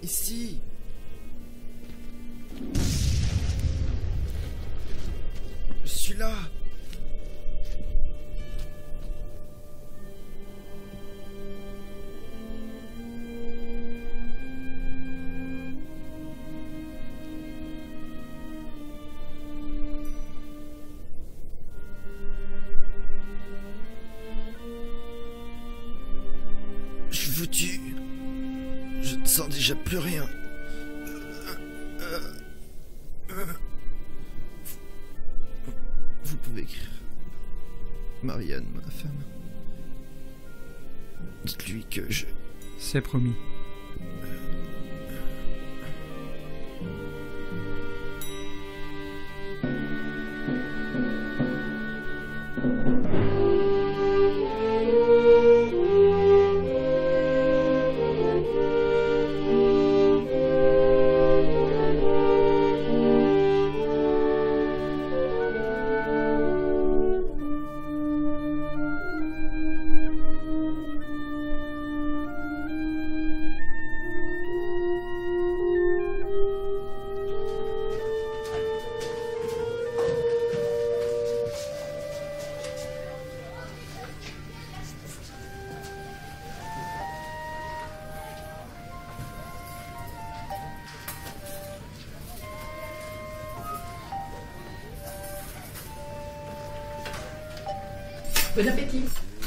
Ici. Je suis là. Je vous tue. Je ne sens déjà plus rien. Vous pouvez écrire. Marianne, ma femme. Dites-lui que je... C'est promis. Bon appétit.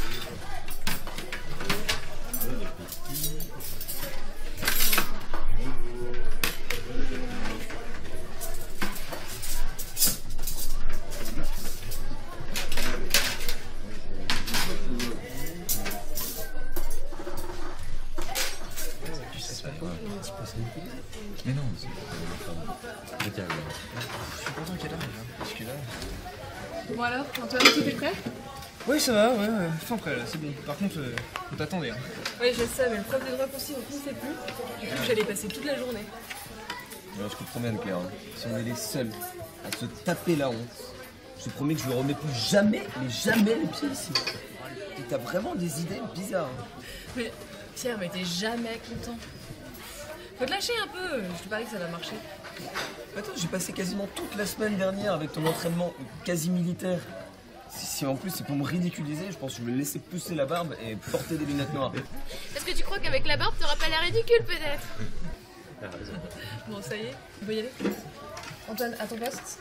Mais non, c'est pas... Je suis content qu'elle arrive, parce que là... Bon alors, Antoine, tout est prêt? Oui, ça va, ouais, fin prêt là, c'est bon. Par contre, on t'attendait. Hein. Oui, je sais, mais le prof de droit concis, on ne sait plus. Du coup, j'allais passer toute la journée. Ouais, je comprends bien le cas. Hein. Si on est les seuls à se taper la honte, je te promets que je ne remets plus jamais, mais jamais les pieds ici. Et t'as vraiment des idées bizarres. Hein. Mais Pierre, mais t'es jamais content. Faut te lâcher un peu, je te parie que ça va marcher. Attends, j'ai passé quasiment toute la semaine dernière avec ton entraînement quasi militaire. Si en plus c'est pour me ridiculiser, je pense que je vais laisser pousser la barbe et porter des lunettes noires. Est-ce que tu crois qu'avec la barbe, t'auras pas l'air ridicule peut-être? Bon, ça y est, on peut y aller. Antoine, à ton poste.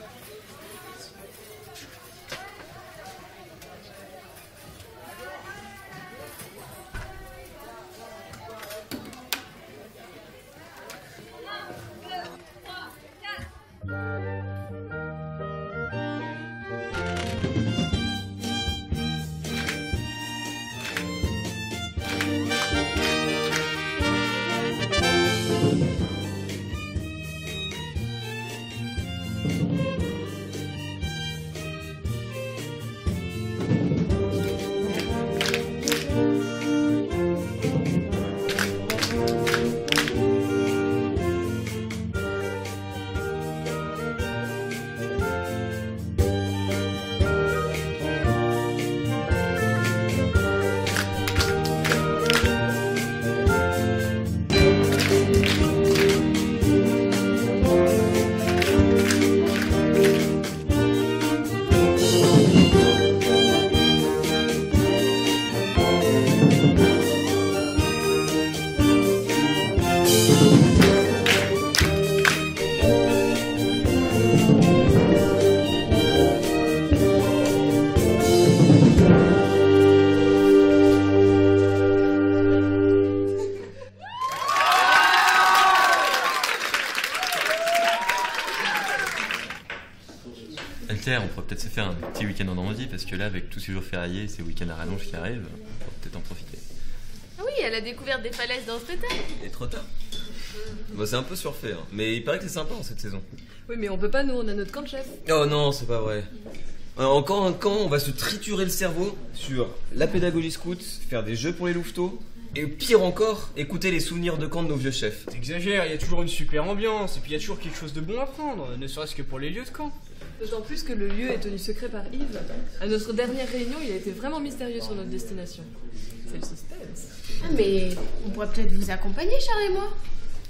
Alter, on pourrait peut-être se faire un petit week-end en Normandie, parce que là, avec tous ces jours fériés et ces week-ends à rallonge qui arrivent, on pourrait peut-être en profiter. Ah oui, à la découverte des falaises dans ce hôtel. Il est trop tard. Bon, c'est un peu surfait, hein. Mais il paraît que c'est sympa en cette saison. Oui, mais on peut pas, nous, on a notre camp de chef. Oh non, c'est pas vrai. Encore un camp, on va se triturer le cerveau sur la pédagogie scout, faire des jeux pour les louveteaux, et pire encore, écouter les souvenirs de camp de nos vieux chefs. T'exagères, il y a toujours une super ambiance, et puis il y a toujours quelque chose de bon à prendre, ne serait-ce que pour les lieux de camp. D'autant plus que le lieu est tenu secret par Yves. À notre dernière réunion, il a été vraiment mystérieux sur notre destination. C'est le suspense. Ah, mais on pourrait peut-être vous accompagner, Charles et moi.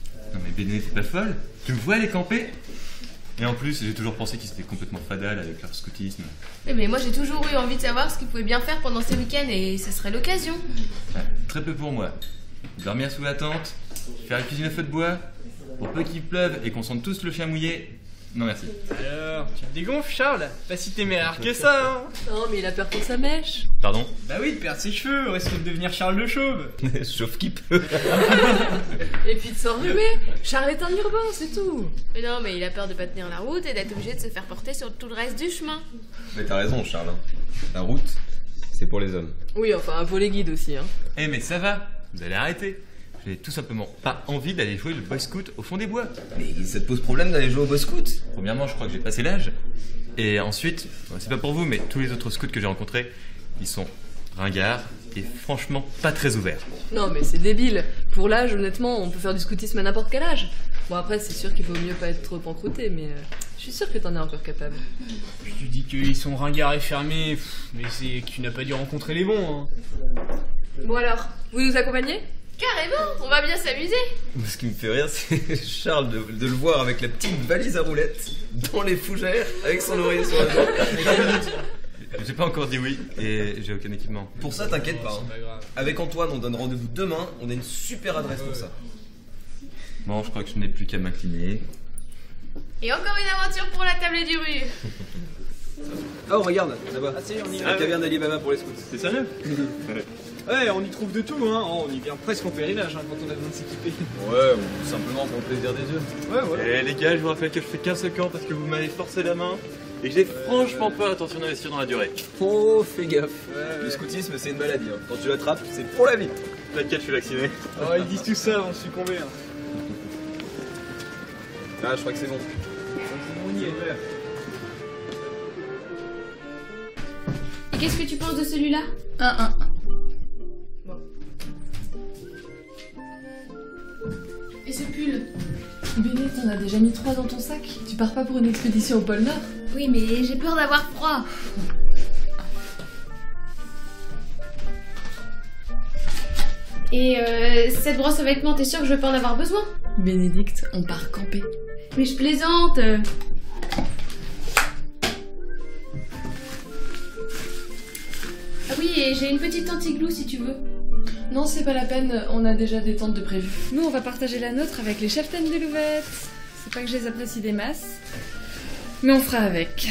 Béné, t'es pas folle? Tu me vois aller camper? Et en plus, j'ai toujours pensé qu'ils étaient complètement fadales avec leur scoutisme. Oui, mais moi j'ai toujours eu envie de savoir ce qu'ils pouvaient bien faire pendant ces week-ends et ça serait l'occasion. Ouais, très peu pour moi. Dormir sous la tente, faire la cuisine à feu de bois, pour peu qu'il pleuve et qu'on sente tous le chien mouillé. Non merci. Alors, tu te dégonfles, Charles? Pas si téméraire que ça, hein? Non, mais il a peur pour sa mèche. Pardon? Bah oui, de perdre ses cheveux, au risque de devenir Charles le Chauve. Sauf qui peut. Et puis de s'enrhumer. Charles est un urbain, c'est tout. Mais non, mais il a peur de pas tenir la route et d'être obligé de se faire porter sur tout le reste du chemin. Mais t'as raison, Charles. La route, c'est pour les hommes. Oui, enfin, pour les guides aussi, hein. Eh mais ça va, vous allez arrêter. J'ai tout simplement pas envie d'aller jouer le Boy Scout au fond des bois. Mais ça te pose problème d'aller jouer au Boy Scout? Premièrement, je crois que j'ai passé l'âge. Et ensuite, c'est pas pour vous, mais tous les autres scouts que j'ai rencontrés, ils sont ringards et franchement pas très ouverts. Non, mais c'est débile. Pour l'âge, honnêtement, on peut faire du scoutisme à n'importe quel âge. Bon, après, c'est sûr qu'il vaut mieux pas être trop encrouté, mais je suis sûre que t'en es encore capable. Puis tu dis qu'ils sont ringards et fermés, mais c'est que tu n'as pas dû rencontrer les bons, hein. Bon alors, vous nous accompagnez? Carrément, on va bien s'amuser. Ce qui me fait rire, c'est Charles de le voir avec la petite valise à roulettes dans les fougères avec son oreiller sur la jambe. J'ai pas encore dit oui et j'ai aucun équipement. Pour ça, t'inquiète pas. C'est pas grave. Avec Antoine, on donne rendez-vous demain. On a une super adresse pour ça. Bon, je crois que je n'ai plus qu'à m'incliner. Et encore une aventure pour la table du rue. Oh, regarde, là-bas. Ah si, on y La va. caverne d'Alibaba pour les scouts. C'est sérieux? Ouais, on y trouve de tout, hein. Oh, on y vient presque en pèlerinage, hein, quand on a besoin de s'équiper. Ouais, ou tout simplement pour le plaisir des yeux. Ouais, voilà. Eh les gars, je vous rappelle que je fais qu'un seul camp parce que vous m'avez forcé la main et que j'ai franchement pas l'intention d'investir dans la durée. Oh, fais gaffe. Ouais. Le scoutisme, c'est une maladie. Hein. Quand tu l'attrapes, c'est pour la vie. T'inquiète, je suis vacciné. Oh, ils disent tout ça avant de succomber, hein. Ah, je crois que c'est bon. On y est. Et qu'est-ce que tu penses de celui-là? Bon. Et ce pull? Béné, t'en as déjà mis 3 dans ton sac. Tu pars pas pour une expédition au pôle Nord? Oui, mais j'ai peur d'avoir froid. Et cette brosse à vêtements, t'es sûre que je vais pas en avoir besoin? Bénédicte, on part camper. Mais je plaisante. Ah oui, et j'ai une petite tente igloo si tu veux. Non, c'est pas la peine, on a déjà des tentes de prévues. Nous, on va partager la nôtre avec les cheftaines de Louvette. C'est pas que je les apprécie des masses, mais on fera avec.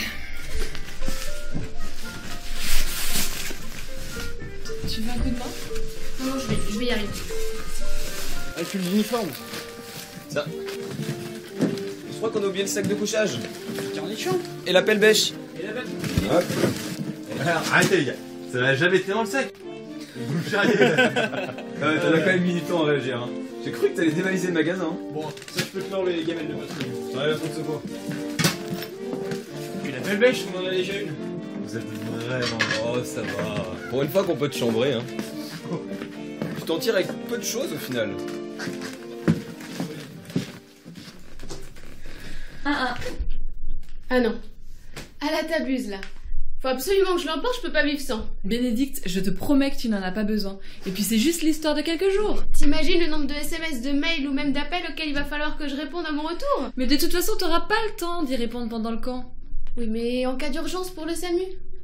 Tu veux un coup de main? Non, je vais y arriver. Avec le uniforme. Ça. Je crois qu'on a oublié le sac de couchage. Carnet de chambre. Et la pelle bêche. Et la bête. Hop. Alors, arrêtez les gars, ça n'a jamais été dans le sac. Vous me charriez. T'en as quand même mis du temps à réagir. Hein. J'ai cru que t'allais dévaliser le magasin. Hein. Bon, ça je peux te l'enlever les gamelles de patrouille. J'en ai la faute de secours. Puis la belle bêche, on en a déjà une. Vous êtes vraiment... Oh, ça va. Pour une fois qu'on peut te chambrer, hein. Tu t'en tires avec peu de choses au final. Ah non. Ah là, t'abuses là. Faut absolument que je l'emporte, je peux pas vivre sans. Bénédicte, je te promets que tu n'en as pas besoin. Et puis c'est juste l'histoire de quelques jours. T'imagines le nombre de SMS, de mails ou même d'appels auxquels il va falloir que je réponde à mon retour? Mais de toute façon, t'auras pas le temps d'y répondre pendant le camp. Oui, mais en cas d'urgence pour le SAMU?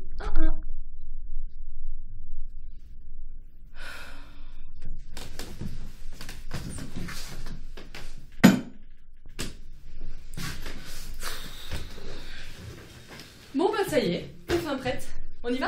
Bon bah ça y est, enfin prête. On y va?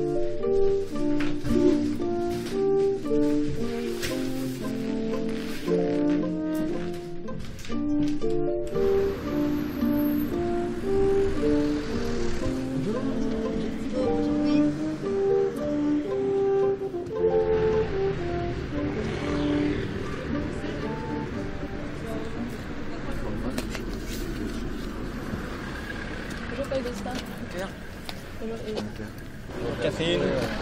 Bonjour Paul Destin. Bonjour Hélène. Catherine.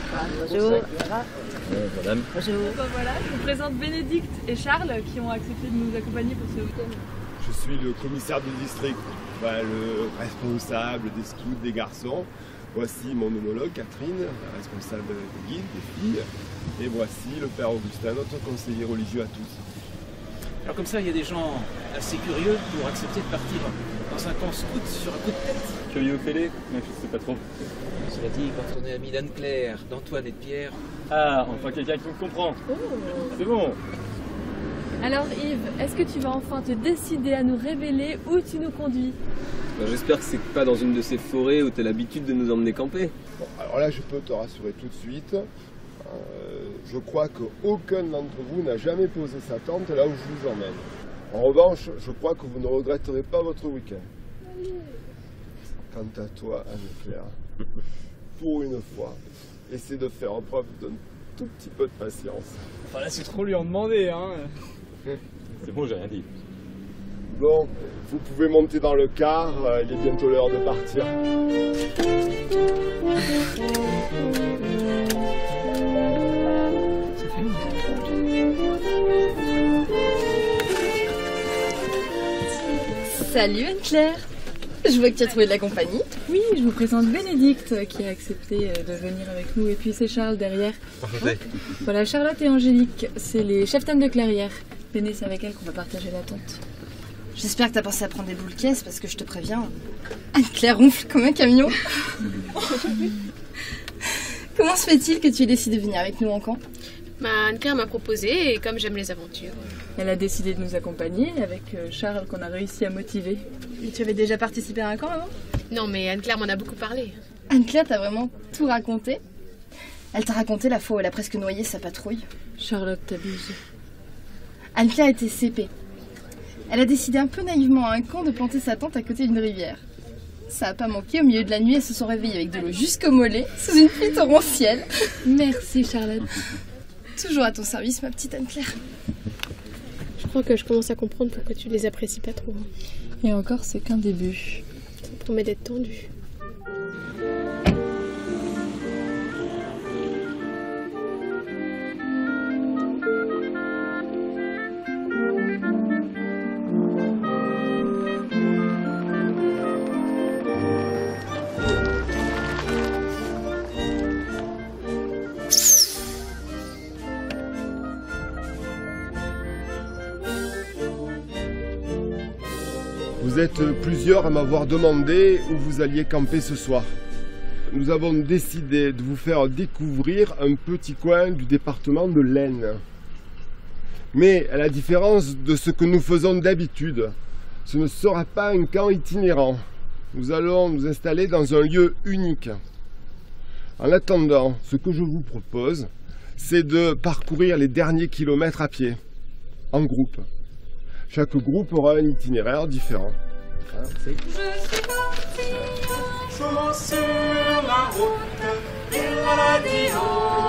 Madame. Bon, voilà, je vous présente Bénédicte et Charles qui ont accepté de nous accompagner pour ce week-end. Je suis le commissaire du district, le responsable des scouts, des garçons. Voici mon homologue Catherine, la responsable des guides, des filles. Et voici le père Augustin, notre conseiller religieux à tous. Alors comme ça, il y a des gens assez curieux pour accepter de partir dans un camp scout sur un coup de tête. Curieux fêlé? Mais je sais pas trop. Cela dit, quand on est amis d'Anne-Claire, d'Antoine et de Pierre... Ah, enfin quelqu'un qui me comprend. C'est bon. Alors Yves, est-ce que tu vas enfin te décider à nous révéler où tu nous conduis? J'espère que c'est pas dans une de ces forêts où t'as l'habitude de nous emmener camper. Bon, alors là, je peux te rassurer tout de suite. Je crois qu'aucun d'entre vous n'a jamais posé sa tente là où je vous emmène. En revanche, je crois que vous ne regretterez pas votre week-end. Quant à toi, Anne-Claire, pour une fois, essaie de faire preuve d'un tout petit peu de patience. Enfin là, c'est trop lui en demander, hein. C'est bon, j'ai rien dit. Bon, vous pouvez monter dans le car, il est bientôt l'heure de partir. Salut Anne-Claire. Je vois que tu as trouvé de la compagnie. Oui, je vous présente Bénédicte qui a accepté de venir avec nous et puis c'est Charles derrière. Enchanté. Voilà, Charlotte et Angélique, c'est les cheftaines de clairière. Béné, c'est avec elle qu'on va partager la tente. J'espère que t'as pensé à prendre des boules caisses parce que je te préviens, Anne-Claire ronfle comme un camion. Comment se fait-il que tu aies décidé de venir avec nous en camp? Anne-Claire m'a proposé et comme j'aime les aventures. Elle a décidé de nous accompagner avec Charles qu'on a réussi à motiver. Et tu avais déjà participé à un camp avant? Non mais Anne-Claire m'en a beaucoup parlé. Anne-Claire t'a vraiment tout raconté? Elle t'a raconté la fois où elle a presque noyé sa patrouille? Charlotte, t'abuses. Anne-Claire était CP. Elle a décidé un peu naïvement à un camp de planter sa tente à côté d'une rivière. Ça a pas manqué, au milieu de la nuit, elles se sont réveillées avec de l'eau jusqu'au mollet, sous une pluie torrentielle. Merci Charlotte. Toujours à ton service, ma petite Anne-Claire. Je crois que je commence à comprendre pourquoi tu les apprécies pas trop. Et encore, c'est qu'un début. Ça promet d'être tendu. Vous êtes plusieurs à m'avoir demandé où vous alliez camper ce soir. Nous avons décidé de vous faire découvrir un petit coin du département de l'Aisne. Mais à la différence de ce que nous faisons d'habitude, ce ne sera pas un camp itinérant. Nous allons nous installer dans un lieu unique. En attendant, ce que je vous propose, c'est de parcourir les derniers kilomètres à pied, en groupe. Chaque groupe aura un itinéraire différent. Je suis parti souvent sur la route, Dillaladio,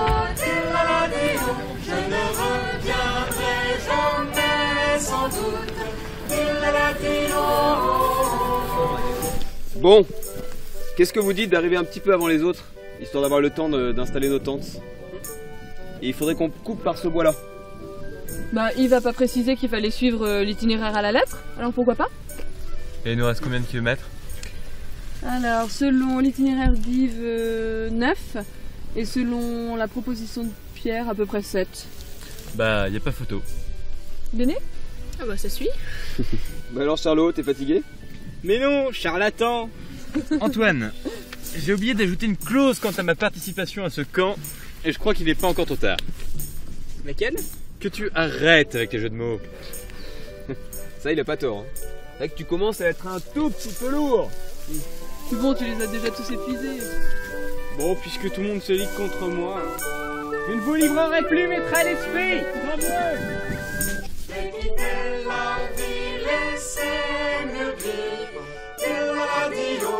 je ne reviendrai jamais sans doute, Dillaladio. Bon, qu'est-ce que vous dites d'arriver un petit peu avant les autres, histoire d'avoir le temps d'installer nos tentes? Et il faudrait qu'on coupe par ce bois-là. Bah, Yves a pas précisé qu'il fallait suivre l'itinéraire à la lettre, alors pourquoi pas? Et il nous reste combien de kilomètres? Alors, selon l'itinéraire d'Yves, 9, et selon la proposition de Pierre, à peu près 7. Bah, y a pas photo. Béné? Ah bah ça suit. Bah alors Charlot, t'es fatigué? Mais non, charlatan. Antoine, j'ai oublié d'ajouter une clause quant à ma participation à ce camp, et je crois qu'il n'est pas encore trop tard. Laquelle? Que tu arrêtes avec les jeux de mots. Ça, il a pas tort. Hein. C'est vrai que tu commences à être un tout petit peu lourd. C'est bon, tu les as déjà tous épuisés. Bon, puisque tout le monde se ligue contre moi, je ne vous livrerai plus mes traits d'esprit. J'ai quitté la ville et c'est mieux vivre, Dillaladio,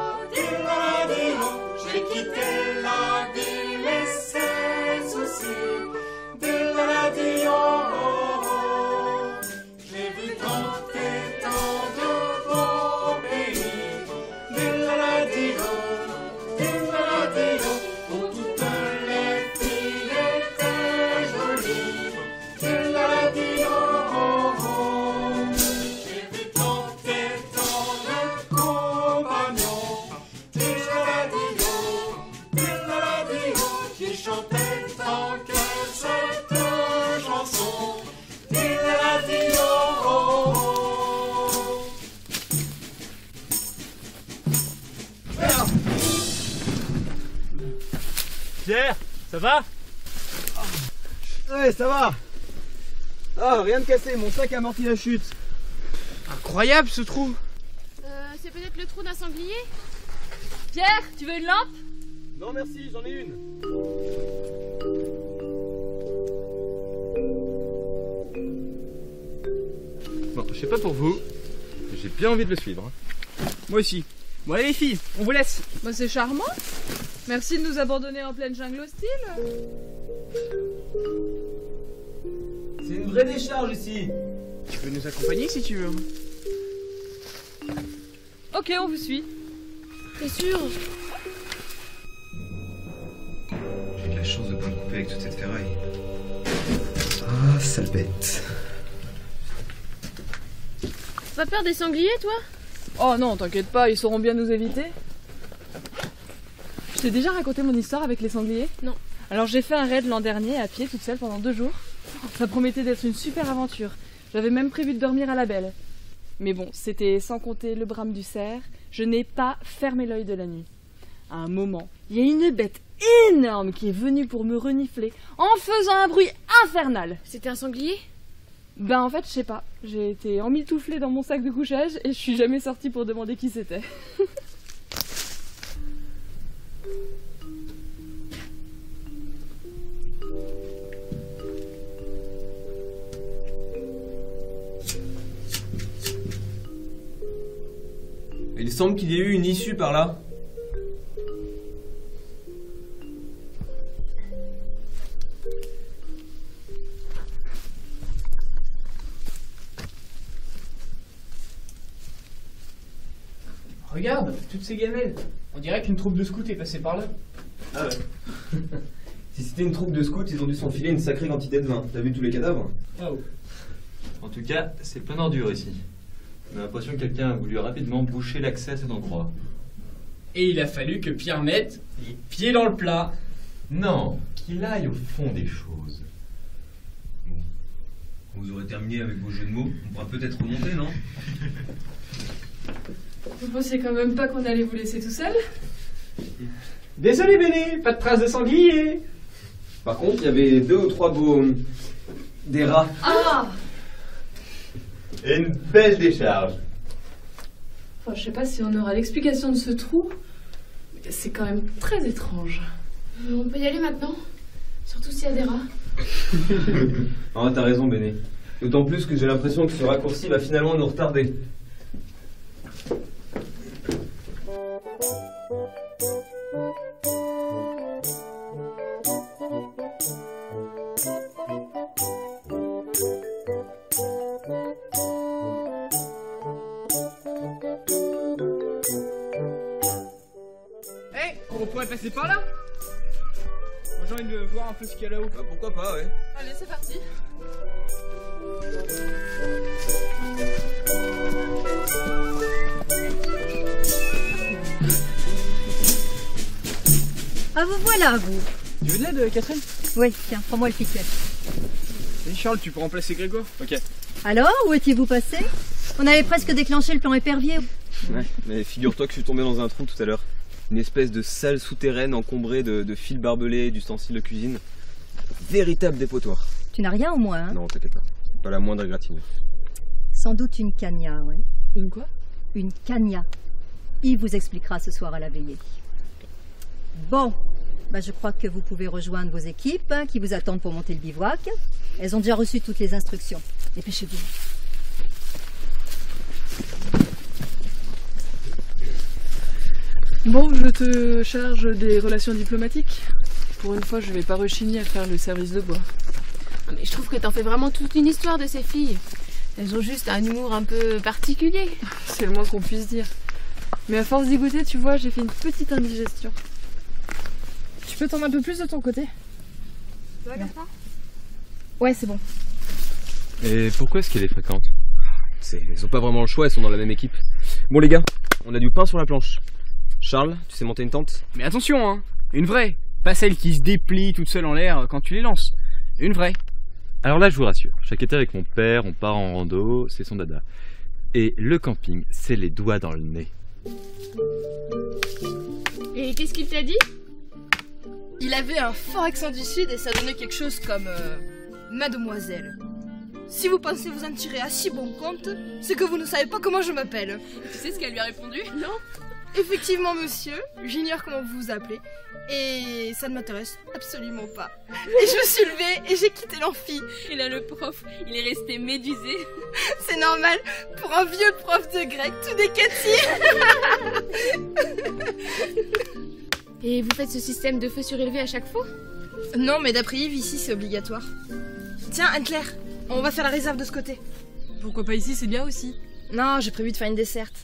j'ai quitté la ville et ses soucis, Dillaladio. J'ai vu tant et tant de beaux pays, Dillaladio, où toutes les filles étaient jolies, Dillaladio. Pierre, ça va? Ouais, ça va. Ah, rien de cassé, mon sac a amorti la chute. Incroyable ce trou. C'est peut-être le trou d'un sanglier? Pierre, tu veux une lampe? Non merci, j'en ai une. Bon, je sais pas pour vous, j'ai bien envie de le suivre. Moi aussi. Bon allez les filles, on vous laisse. Bah c'est charmant. Merci de nous abandonner en pleine jungle hostile. C'est une vraie décharge ici. Tu peux nous accompagner si tu veux. Ok, on vous suit. T'es sûr? J'ai de la chance de pas me couper avec toute cette ferraille. Ah, sale bête. Pas peur des sangliers, toi? Oh non, t'inquiète pas, ils sauront bien nous éviter. Je t'ai déjà raconté mon histoire avec les sangliers? Non. Alors j'ai fait un raid l'an dernier à pied toute seule pendant 2 jours. Ça promettait d'être une super aventure. J'avais même prévu de dormir à la belle. Mais bon, c'était sans compter le brame du cerf. Je n'ai pas fermé l'œil de la nuit. À un moment, il y a une bête énorme qui est venue pour me renifler en faisant un bruit infernal. C'était un sanglier? Ben en fait, je sais pas. J'ai été emmitouflée dans mon sac de couchage et je suis jamais sortie pour demander qui c'était. Il semble qu'il y ait eu une issue par là. Regarde, toutes ces gamelles. On dirait qu'une troupe de scouts est passée par là. Ah ouais. Si c'était une troupe de scouts, ils ont dû s'enfiler une sacrée quantité de vin. T'as vu tous les cadavres? Ah ouais. En tout cas, c'est plein d'ordures ici. On a l'impression que quelqu'un a voulu rapidement boucher l'accès à cet endroit. Et il a fallu que Pierre mette les pieds dans le plat. Non, qu'il aille au fond des choses. Bon. Quand vous aurez terminé avec vos jeux de mots, on pourra peut-être remonter, non? Vous pensiez quand même pas qu'on allait vous laisser tout seul? Désolé Béné, pas de traces de sanglier. Par contre, il y avait 2 ou 3 beaux... des rats. Ah! Et une belle décharge. Enfin, je sais pas si on aura l'explication de ce trou, mais c'est quand même très étrange. On peut y aller maintenant? Surtout s'il y a des rats. Ah, t'as raison, Béné. D'autant plus que j'ai l'impression que ce raccourci va finalement nous retarder. On pourrait passer par là. Moi j'ai envie de voir un peu ce qu'il y a là-haut. Bah pourquoi pas, ouais. Allez, c'est parti. Ah vous voilà, vous. Tu veux de l'aide, Catherine? Oui, tiens, prends-moi le piquet. Et Charles, tu peux remplacer Grégoire? Ok. Alors, où étiez-vous passé? On avait presque déclenché le plan épervier. Ouais, mais figure-toi que je suis tombé dans un trou tout à l'heure. Une espèce de salle souterraine encombrée de fils barbelés et d'ustensiles de cuisine. Véritable dépotoir. Tu n'as rien au moins, hein? Non, t'inquiète pas. Pas la moindre égratignure. Sans doute une cagna, ouais. Une quoi? Une cagna. Il vous expliquera ce soir à la veillée. Bon, bah je crois que vous pouvez rejoindre vos équipes qui vous attendent pour monter le bivouac. Elles ont déjà reçu toutes les instructions. Dépêchez-vous. Bon, je te charge des relations diplomatiques. Pour une fois, je vais pas rechigner à faire le service de bois. Mais je trouve que t'en fais vraiment toute une histoire de ces filles. Elles ont juste un humour un peu particulier. C'est le moins qu'on puisse dire. Mais à force d'y goûter, tu vois, j'ai fait une petite indigestion. Tu peux tendre un peu plus de ton côté? Tu vois comme ça? Ouais, c'est bon. Et pourquoi est-ce qu'elle est fréquente? Elles ont pas vraiment le choix, elles sont dans la même équipe. Bon les gars, on a du pain sur la planche. Charles, tu sais monter une tente? Mais attention, hein. Une vraie. Pas celle qui se déplie toute seule en l'air quand tu les lances. Une vraie. Alors là, je vous rassure, chaque été avec mon père, on part en rando, c'est son dada. Et le camping, c'est les doigts dans le nez. Et qu'est-ce qu'il t'a dit? Il avait un fort accent du sud et ça donnait quelque chose comme Mademoiselle. Si vous pensez vous en tirer à si bon compte, c'est que vous ne savez pas comment je m'appelle. Tu sais ce qu'elle lui a répondu? Non. Effectivement, monsieur, j'ignore comment vous vous appelez et ça ne m'intéresse absolument pas. Et je me suis levée et j'ai quitté l'amphi. Et là, le prof, il est resté médusé. C'est normal, pour un vieux prof de grec, tout décati. Et vous faites ce système de feu surélevé à chaque fois? Non, mais d'après Yves, ici, c'est obligatoire. Tiens, Anne-Claire, on va faire la réserve de ce côté. Pourquoi pas ici, c'est bien aussi. Non, j'ai prévu de faire une desserte.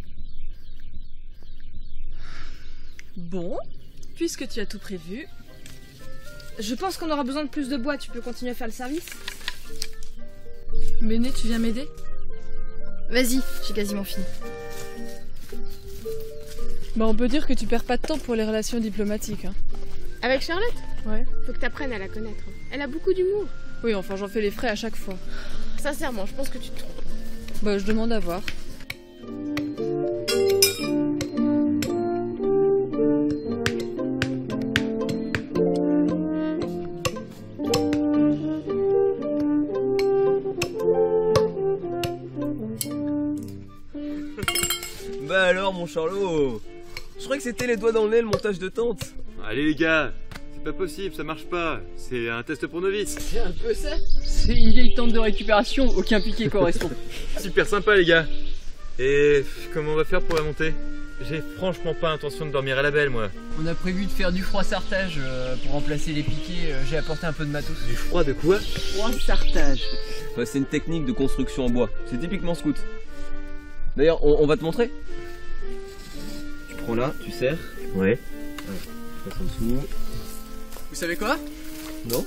Bon, puisque tu as tout prévu... Je pense qu'on aura besoin de plus de bois, tu peux continuer à faire le service? Béné, tu viens m'aider? Vas-y, j'ai quasiment fini. Bah on peut dire que tu perds pas de temps pour les relations diplomatiques. Hein. Avec Charlotte? Ouais. Faut que t'apprennes à la connaître. Elle a beaucoup d'humour. Oui, enfin j'en fais les frais à chaque fois. Sincèrement, je pense que tu te trompes. Bah je demande à voir. Bah alors mon Charlot, je croyais que c'était les doigts dans le nez le montage de tente. Allez les gars, c'est pas possible, ça marche pas. C'est un test pour novices. C'est un peu ça. C'est une vieille tente de récupération, aucun piqué correspond. Super sympa les gars. Et comment on va faire pour la monter? J'ai franchement pas intention de dormir à la belle moi. On a prévu de faire du froid-sartage pour remplacer les piquets. J'ai apporté un peu de matos. Du froid de quoi? Froid-sartage. Ouais, c'est une technique de construction en bois. C'est typiquement scout. D'ailleurs, on va te montrer. Tu prends là, tu serres. Ouais. Tu passes en dessous. Vous savez quoi? Non.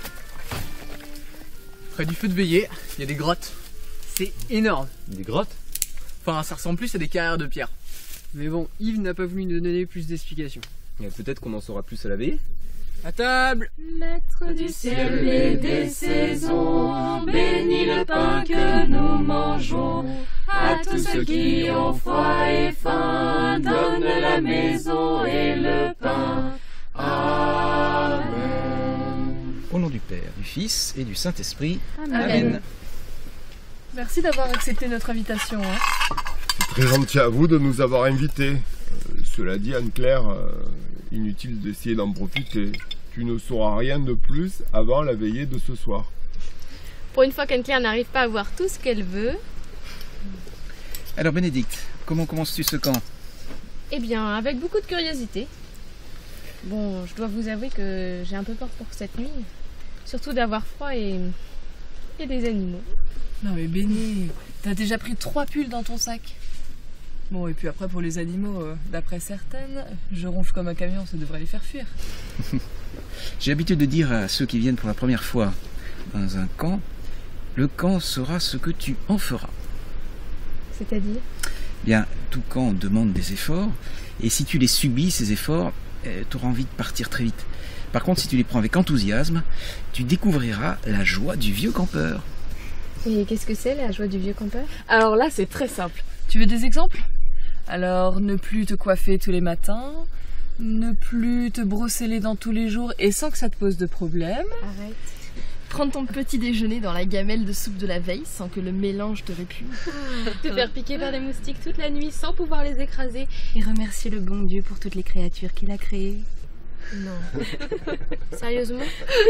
Près du feu de veillée, il y a des grottes. C'est énorme. Des grottes? Enfin, ça ressemble plus à des carrières de pierre. Mais bon, Yves n'a pas voulu nous donner plus d'explications. Peut-être qu'on en saura plus à la veillée. À table! Maître du ciel et des saisons, bénis le pain que nous mangeons. À tous ceux qui ont froid et faim, donne la maison et le pain. Amen. Au nom du Père, du Fils et du Saint-Esprit. Amen. Merci d'avoir accepté notre invitation. Hein. C'est très gentil à vous de nous avoir invités. Cela dit, Anne-Claire, inutile d'essayer d'en profiter. Tu ne sauras rien de plus avant la veillée de ce soir. Pour une fois qu'Anne-Claire n'arrive pas à voir tout ce qu'elle veut... Alors Bénédicte, comment commences-tu ce camp? Eh bien, avec beaucoup de curiosité. Bon, je dois vous avouer que j'ai un peu peur pour cette nuit. Surtout d'avoir froid et des animaux. Non mais Béné, t'as déjà pris 3 pulls dans ton sac. Bon, et puis après pour les animaux, d'après certaines, je ronfle comme un camion, ça devrait les faire fuir. J'ai l'habitude de dire à ceux qui viennent pour la première fois dans un camp, le camp sera ce que tu en feras. C'est-à-dire? Bien, tout camp demande des efforts, et si tu les subis, ces efforts, tu auras envie de partir très vite. Par contre, si tu les prends avec enthousiasme, tu découvriras la joie du vieux campeur. Et qu'est-ce que c'est la joie du vieux campeur? Alors là, c'est très simple. Tu veux des exemples? Alors, ne plus te coiffer tous les matins, ne plus te brosser les dents tous les jours et sans que ça te pose de problème. Arrête. Prendre ton petit déjeuner dans la gamelle de soupe de la veille sans que le mélange te répugne. Te faire piquer par des moustiques toute la nuit sans pouvoir les écraser. Et remercier le bon Dieu pour toutes les créatures qu'il a créées. Non. Sérieusement?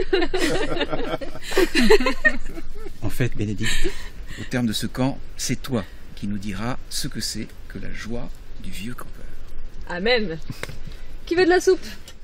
En fait, Bénédicte, au terme de ce camp, c'est toi qui nous diras ce que c'est que la joie du vieux campeur. Amen. Qui veut de la soupe?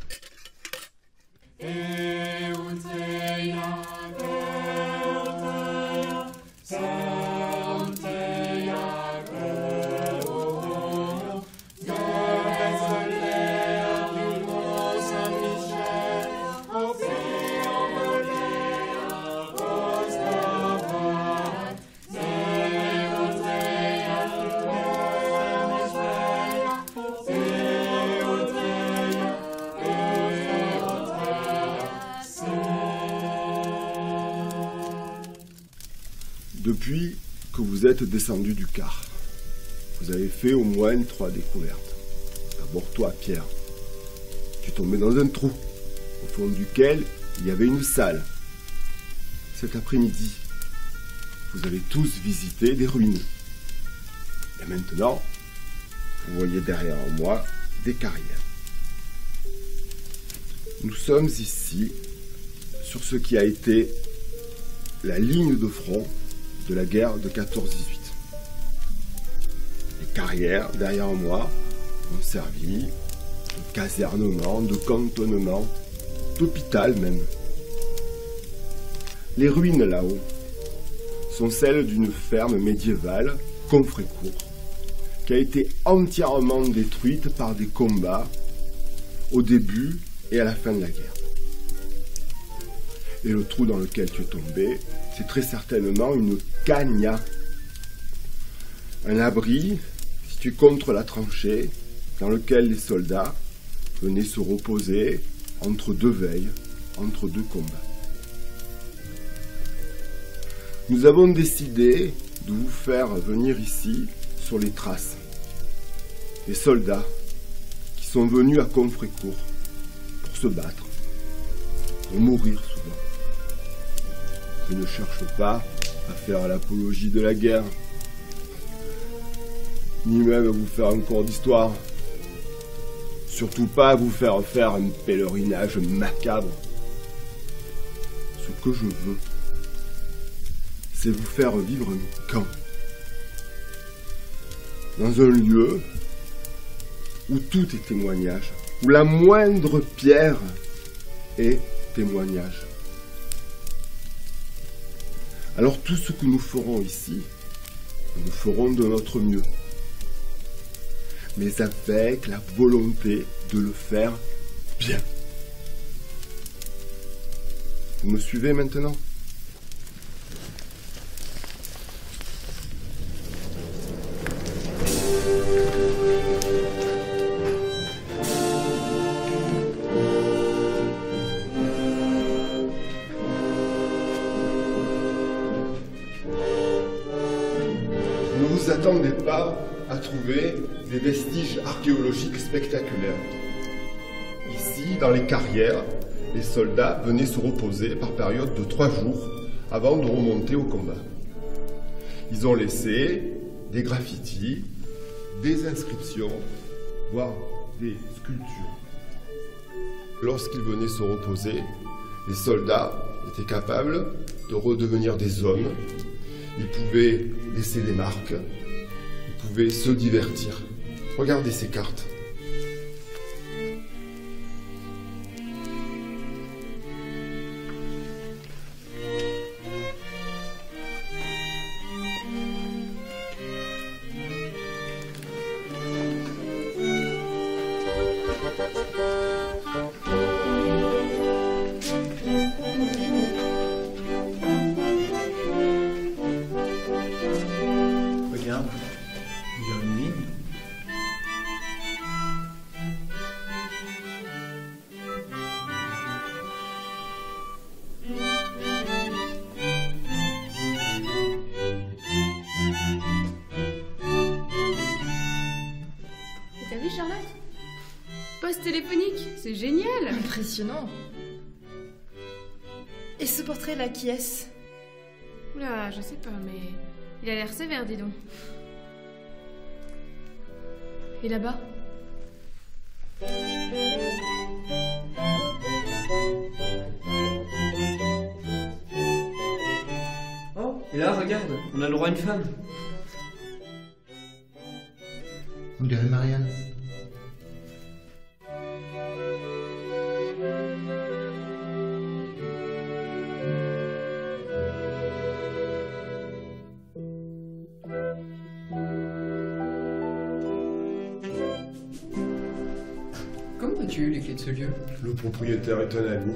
Depuis que vous êtes descendu du car, vous avez fait au moins 3 découvertes. D'abord toi, Pierre. Tu tombais dans un trou. au fond duquel il y avait une salle. Cet après-midi, vous allez tous visiter des ruines. Et maintenant, vous voyez derrière moi des carrières. Nous sommes ici sur ce qui a été la ligne de front de la guerre de 14-18. Les carrières derrière moi ont servi de casernement, de cantonnement, d'hôpital même. Les ruines là-haut sont celles d'une ferme médiévale, Confrécourt, qui a été entièrement détruite par des combats au début et à la fin de la guerre. Et le trou dans lequel tu es tombé, c'est très certainement une cagna. Un abri situé contre la tranchée dans lequel les soldats venaient se reposer entre deux veilles, entre deux combats. Nous avons décidé de vous faire venir ici sur les traces des soldats qui sont venus à Confrécourt pour se battre, pour mourir souvent. Je ne cherche pas à faire l'apologie de la guerre, ni même à vous faire un cours d'histoire, surtout pas à vous faire un pèlerinage macabre. Ce que je veux, c'est vous faire vivre un camp, dans un lieu où tout est témoignage, où la moindre pierre est témoignage. Alors tout ce que nous ferons ici, nous le ferons de notre mieux, mais avec la volonté de le faire bien. Vous me suivez maintenant ? Ne vous attendez pas à trouver des vestiges archéologiques spectaculaires. Ici, dans les carrières, les soldats venaient se reposer par période de 3 jours avant de remonter au combat. Ils ont laissé des graffitis, des inscriptions, voire des sculptures. Lorsqu'ils venaient se reposer, les soldats étaient capables de redevenir des hommes. Ils pouvaient laisser des marques, ils pouvaient se divertir. Regardez ces cartes. Regarde, il y a une ligne. T'as vu Charlotte? Poste téléphonique, c'est génial! Impressionnant. Et ce portrait-là, qui est-ce? Oula, je sais pas, mais il a l'air sévère, dis donc. Et là-bas? Oh, et là, regarde, on a le droit à une femme. On dirait Marianne. Comment as-tu eu les clés de ce lieu? Le propriétaire est un ami.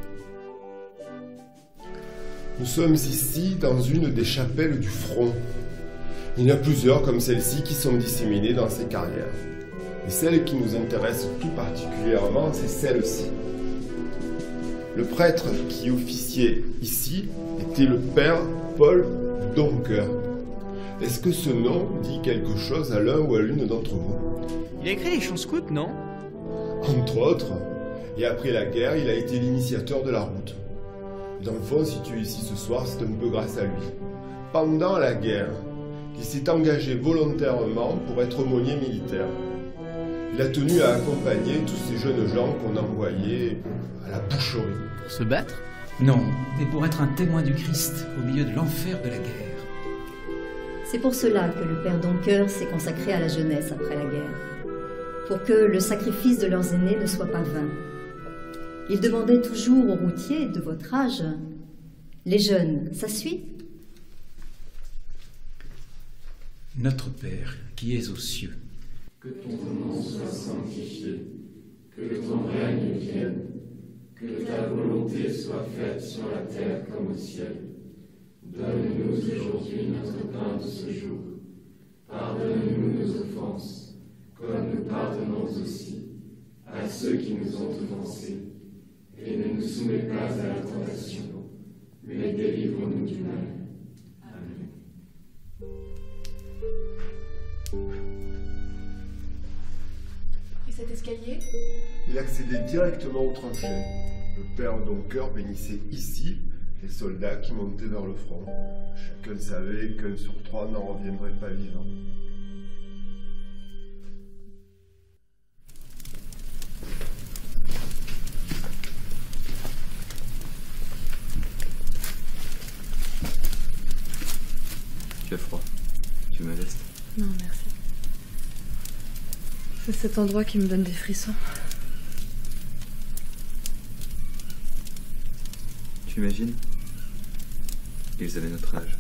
Nous sommes ici dans une des chapelles du front. Il y en a plusieurs comme celle-ci qui sont disséminées dans ces carrières. Et celle qui nous intéresse tout particulièrement, c'est celle-ci. Le prêtre qui officiait ici était le père Paul Donker. Est-ce que ce nom dit quelque chose à l'un ou à l'une d'entre vous? Il a écrit les chants scouts, non? Entre autres, Et après la guerre, il a été l'initiateur de la route. Et dans le fond, si tu es ici ce soir, c'est un peu grâce à lui. Pendant la guerre, il s'est engagé volontairement pour être aumônier militaire. Il a tenu à accompagner tous ces jeunes gens qu'on envoyait à la boucherie. Pour se battre? Non, mais pour être un témoin du Christ au milieu de l'enfer de la guerre. C'est pour cela que le père Doncker s'est consacré à la jeunesse après la guerre, pour que le sacrifice de leurs aînés ne soit pas vain. Il demandait toujours aux routiers de votre âge, « Les jeunes, ça suit ?» Notre Père, qui es aux cieux, que ton nom soit sanctifié, que ton règne vienne, que ta volonté soit faite sur la terre comme au ciel. Donne-nous aujourd'hui notre pain de ce jour. Pardonne-nous nos offenses, comme nous pardonnons aussi à ceux qui nous ont offensés. Et ne nous soumets pas à la tentation, mais délivre-nous du mal. Amen. Et cet escalier? Il accédait directement aux tranchées. Le père Doncker bénissait ici les soldats qui montaient vers le front. Chacun savait qu'un sur 3 n'en reviendrait pas vivant. Tu as froid? Tu veux ma veste? Non, merci. C'est cet endroit qui me donne des frissons. Tu imagines? Ils avaient notre âge.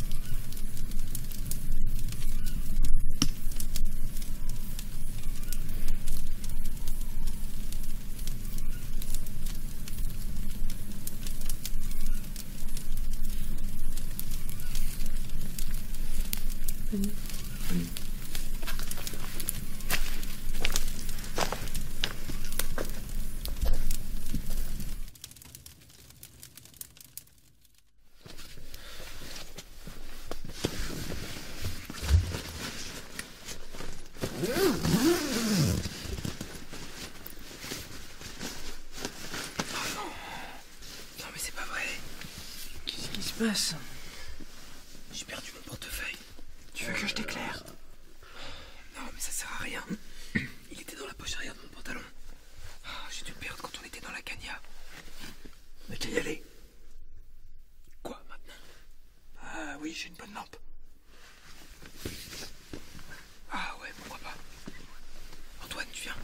J'ai perdu mon portefeuille. Tu veux que je t'éclaire? Non, mais ça sert à rien. Il était dans la poche arrière de mon pantalon. J'ai dû le perdre quand on était dans la cagna. Mais qu'à y aller. Quoi maintenant? Ah oui, j'ai une bonne lampe. Ah ouais, pourquoi pas. Antoine, tu viens?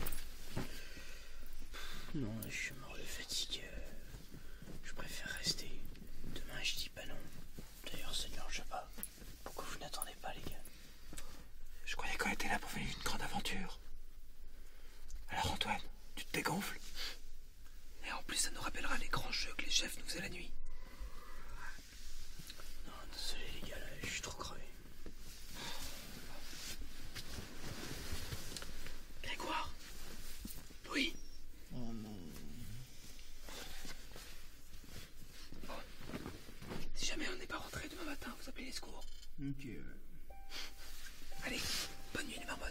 Non, je suis mort de fatigue. Je préfère rester. Demain, je dis pas non. D'ailleurs, Seigneur, je sais pas. Pourquoi vous n'attendez pas, les gars? Je croyais qu'on était là pour vivre une grande aventure. Alors Antoine, tu te dégonfles? Et en plus, ça nous rappellera les grands jeux que les chefs nous faisaient la nuit. Non, désolé, les gars, là, je suis trop crevé. Grégoire? Louis? Oh non. Si jamais on n'est pas rentré demain matin, vous appelez les secours. Ok. Allez, bonne nuit les marmottes.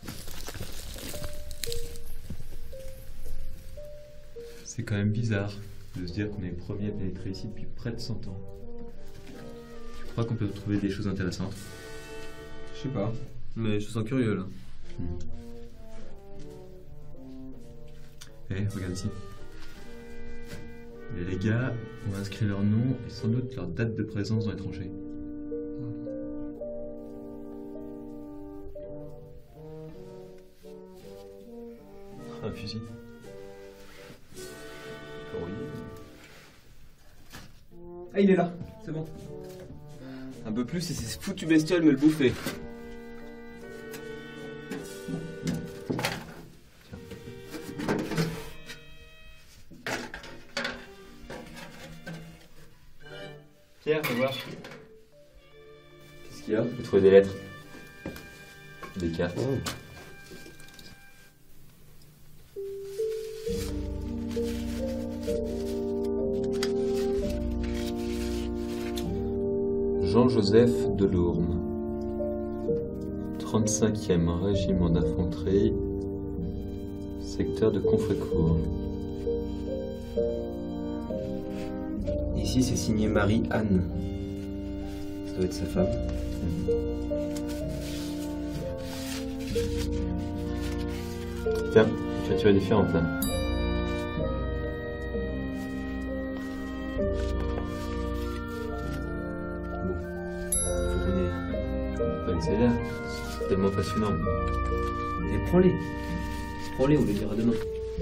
C'est quand même bizarre de se dire qu'on est le premier à pénétrer ici depuis près de 100 ans. Tu crois qu'on peut trouver des choses intéressantes? Je sais pas, mais je sens curieux là. Regarde ici. Les gars ont inscrit leur nom et sans doute leur date de présence dans les tranchées. Un fusil. Ah, il est là, c'est bon. Un peu plus et ces foutues bestioles me le bouffer. Pierre, viens voir. Qu'est-ce qu'il y a? J'ai trouvé des lettres. Des cartes. Jean-Joseph Delourme, 35e régiment d'infanterie, secteur de Confrécourt. Ici, c'est signé Marie-Anne. Ça doit être sa femme. Tiens, tu as tiré différentes là. Faut qu'on ait pas laisser là. C'est tellement passionnant. Et prends-les. Prends-les, on les lira demain.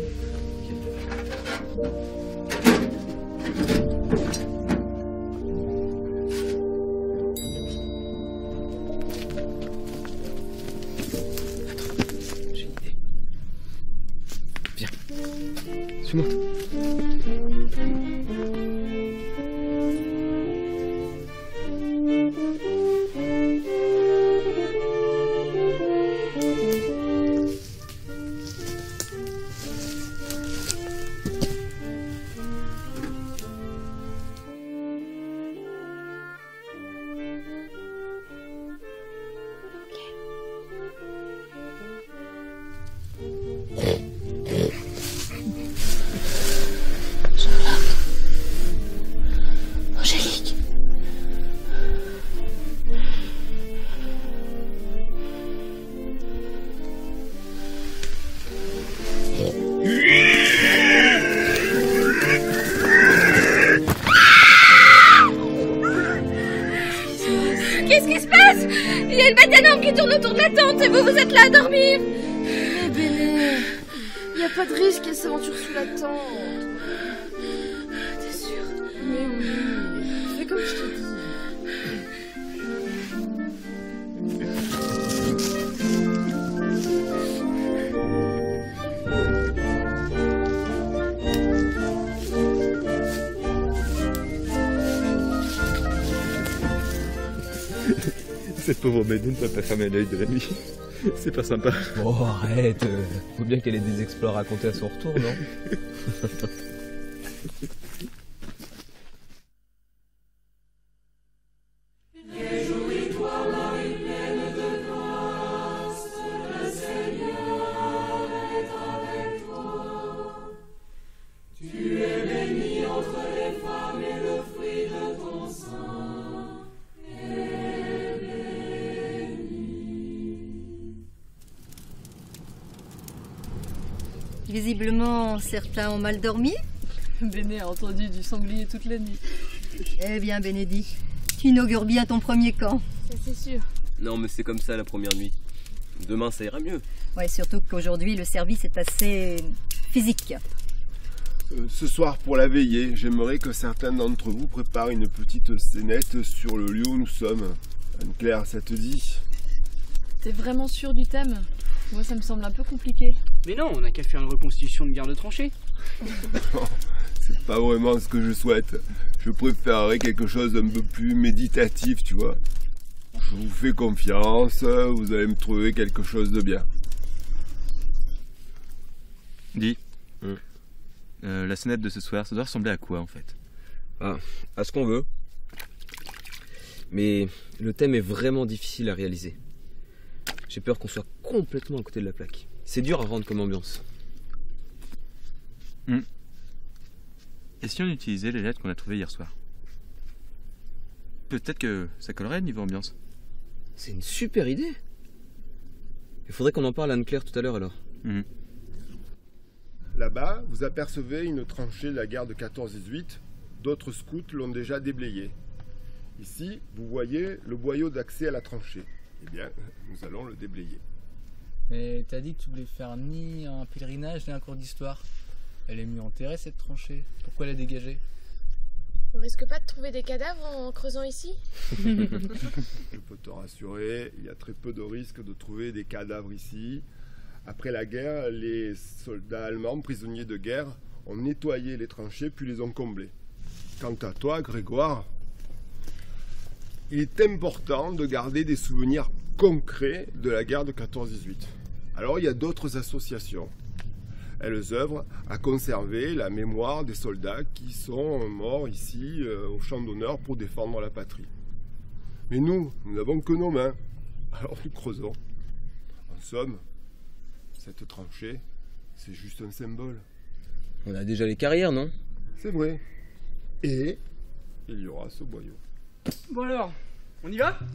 Suis-moi. Angélique. Qu'est-ce qui se passe? Il y a une bête énorme qui tourne autour de la tente et vous êtes là à dormir. Mais Béné, il n'y a pas de risque qu'elle s'aventure sous la tente. T'es sûre? Mais oui, fais comme je te dis. Cette pauvre Béné ne peut pas fermer l'œil de la nuit. C'est pas sympa. Oh, arrête. Faut bien qu'elle ait des exploits à raconter à son retour, non? Réjouis-toi, Marie pleine de grâce, le Seigneur est avec toi. Tu es bénie entre les femmes et le fruit de ton sein est béni. Visiblement, certains ont mal dormi. Béné a entendu du sanglier toute la nuit. Eh bien, Bénédicte, tu inaugures bien ton premier camp. Ça c'est sûr. Non, mais c'est comme ça la première nuit. Demain, ça ira mieux. Ouais, surtout qu'aujourd'hui, le service est assez physique. Ce soir, pour la veillée, j'aimerais que certains d'entre vous préparent une petite scénette sur le lieu où nous sommes. Anne-Claire, ça te dit? T'es vraiment sûr du thème? Moi, ça me semble un peu compliqué. Mais non, on n'a qu'à faire une reconstitution de guerre de tranchée. C'est pas vraiment ce que je souhaite. Je préférerais quelque chose d'un peu plus méditatif, tu vois. Je vous fais confiance, vous allez me trouver quelque chose de bien. Dis, la scénette de ce soir, ça doit ressembler à quoi en fait? Ah, à ce qu'on veut. Mais le thème est vraiment difficile à réaliser. J'ai peur qu'on soit complètement à côté de la plaque. C'est dur à rendre comme ambiance. Et si on utilisait les lettres qu'on a trouvées hier soir? Peut-être que ça collerait niveau ambiance. C'est une super idée. Il faudrait qu'on en parle à Anne-Claire tout à l'heure alors. Là-bas, vous apercevez une tranchée de la guerre de 14-18. D'autres scouts l'ont déjà déblayée. Ici, vous voyez le boyau d'accès à la tranchée. Eh bien, nous allons le déblayer. Mais t'as dit que tu voulais faire ni un pèlerinage ni un cours d'histoire. Elle est mieux enterrée cette tranchée. Pourquoi la dégager? On risque pas de trouver des cadavres en creusant ici? Je peux te rassurer, il y a très peu de risques de trouver des cadavres ici. Après la guerre, les soldats allemands, prisonniers de guerre, ont nettoyé les tranchées puis les ont comblées. Quant à toi, Grégoire, il est important de garder des souvenirs concrets de la guerre de 14-18. Alors il y a d'autres associations. Elles œuvrent à conserver la mémoire des soldats qui sont morts ici au champ d'honneur pour défendre la patrie. Mais nous n'avons que nos mains, alors nous creusons. En somme, cette tranchée, c'est juste un symbole. On a déjà les carrières, non? C'est vrai. Et il y aura ce boyau. Bon alors, on y va?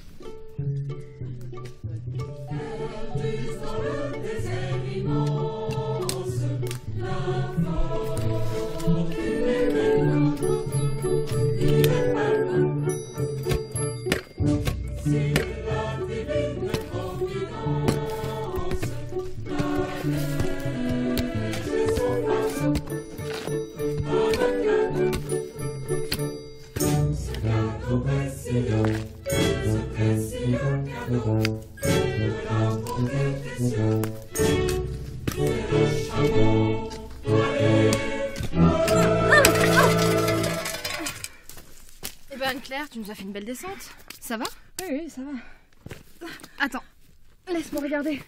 Eh ben Anne-Claire, tu nous as fait une belle descente. Ça va? Oui, ça va. Attends, laisse-moi regarder.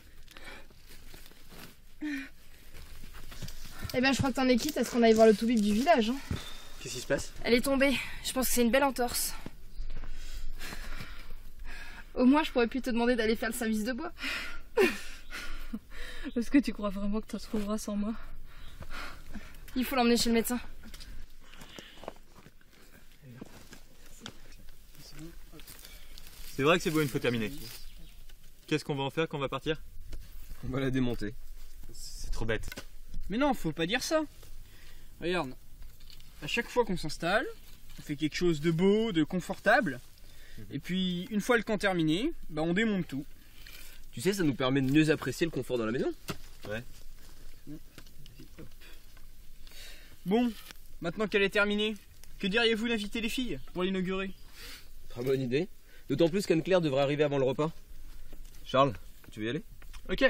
Eh ben je crois que t'en es quitte à ce qu'on aille voir le toubib du village. Hein. Qu'est-ce qui se passe? Elle est tombée. Je pense que c'est une belle entorse. Au moins je pourrais plus te demander d'aller faire le service de bois. Est-ce que tu crois vraiment que tu te trouveras sans moi? Il faut l'emmener chez le médecin. C'est vrai que c'est beau une fois terminé. Qu'est-ce qu'on va en faire quand on va partir? On va la démonter. C'est trop bête. Mais non, faut pas dire ça. Regarde, à chaque fois qu'on s'installe, on fait quelque chose de beau, de confortable. Et puis, une fois le camp terminé, bah on démonte tout. Tu sais, ça nous permet de mieux apprécier le confort dans la maison. Ouais. Bon, maintenant qu'elle est terminée, que diriez-vous d'inviter les filles pour l'inaugurer? Très bonne idée. D'autant plus qu'Anne-Claire devrait arriver avant le repas. Charles, tu veux y aller? Ok.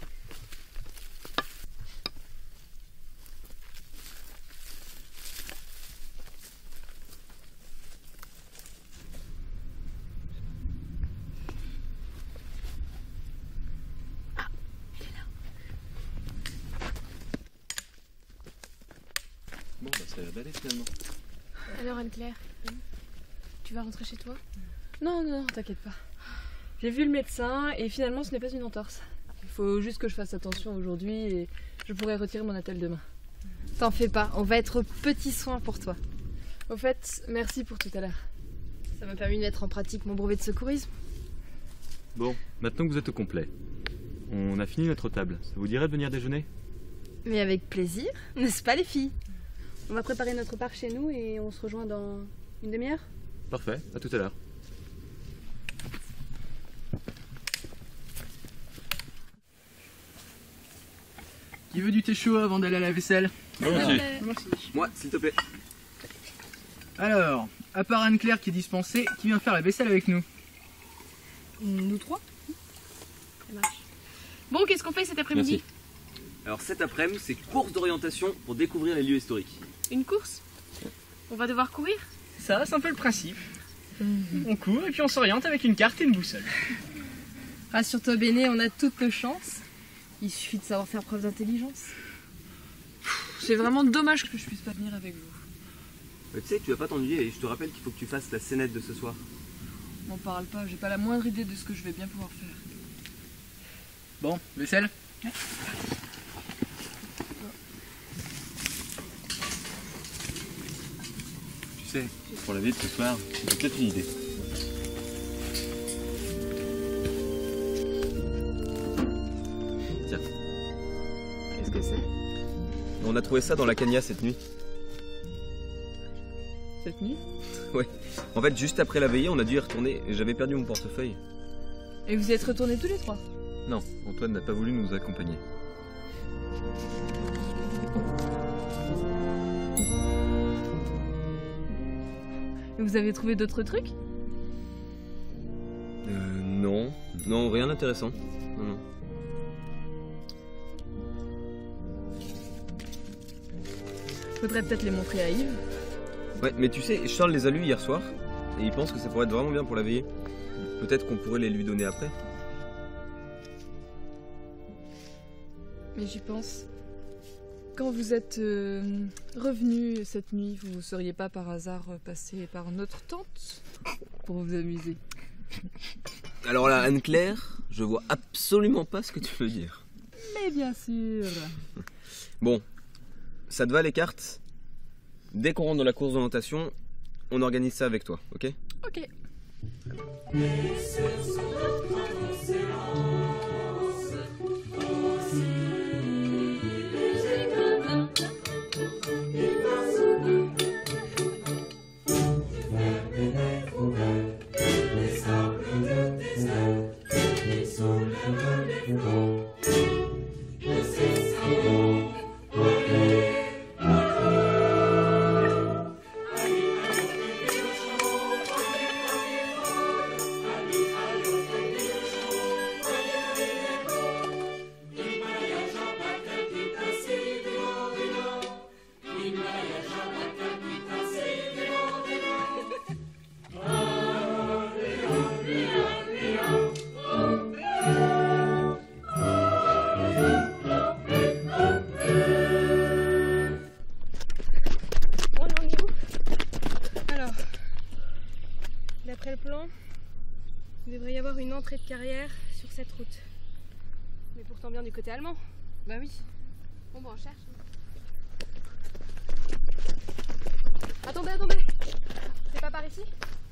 Bon, bah ça a l'air d'aller finalement. Alors Anne-Claire, tu vas rentrer chez toi? Non, t'inquiète pas. J'ai vu le médecin et finalement ce n'est pas une entorse. Il faut juste que je fasse attention aujourd'hui et je pourrai retirer mon attelle demain. T'en fais pas, on va être aux petits soins pour toi. Au fait, merci pour tout à l'heure. Ça m'a permis de mettre en pratique mon brevet de secourisme. Bon, maintenant que vous êtes au complet, on a fini notre table. Ça vous dirait de venir déjeuner? Mais avec plaisir, n'est-ce pas les filles? On va préparer notre part chez nous et on se rejoint dans une demi-heure? Parfait, à tout à l'heure. Qui veut du thé chaud avant d'aller à la vaisselle? Moi, s'il te plaît. Alors, à part Anne-Claire qui est dispensée, qui vient faire la vaisselle avec nous? Nous trois. Ça marche. Bon, qu'est-ce qu'on fait cet après-midi? Alors cet après-midi, c'est course d'orientation pour découvrir les lieux historiques. Une course? On va devoir courir? Ça, c'est un peu le principe. On court et puis on s'oriente avec une carte et une boussole. Rassure-toi Béné, on a toutes nos chances. Il suffit de savoir faire preuve d'intelligence. C'est vraiment dommage que je puisse pas venir avec vous. Tu sais, tu vas pas t'ennuyer et je te rappelle qu'il faut que tu fasses la scénette de ce soir. M'en parle pas, j'ai pas la moindre idée de ce que je vais bien pouvoir faire. Bon, vaisselle? Tu sais, pour la vie de ce soir, j'ai peut-être une idée. Tiens. Qu'est-ce que c'est? On a trouvé ça dans la cagna cette nuit. Cette nuit? Ouais. En fait, juste après la veillée, on a dû y retourner et j'avais perdu mon portefeuille. Et vous y êtes retournés tous les trois? Non, Antoine n'a pas voulu nous accompagner. Et vous avez trouvé d'autres trucs? Non. Non, rien d'intéressant. Non. Faudrait peut-être les montrer à Yves. Ouais, mais tu sais, Charles les a lus hier soir et il pense que ça pourrait être vraiment bien pour la veillée. Peut-être qu'on pourrait les lui donner après. Mais j'y pense. Quand vous êtes revenu cette nuit, vous ne seriez pas par hasard passé par notre tente pour vous amuser? Alors là, Anne-Claire, je vois absolument pas ce que tu veux dire. Mais bien sûr. Bon, ça te va les cartes? Dès qu'on rentre dans la course d'orientation, on organise ça avec toi, ok? Ok. D'après le plan, il devrait y avoir une entrée de carrière sur cette route. Mais pourtant bien du côté allemand. Bah oui. Bon, on cherche. Attendez. C'est pas par ici?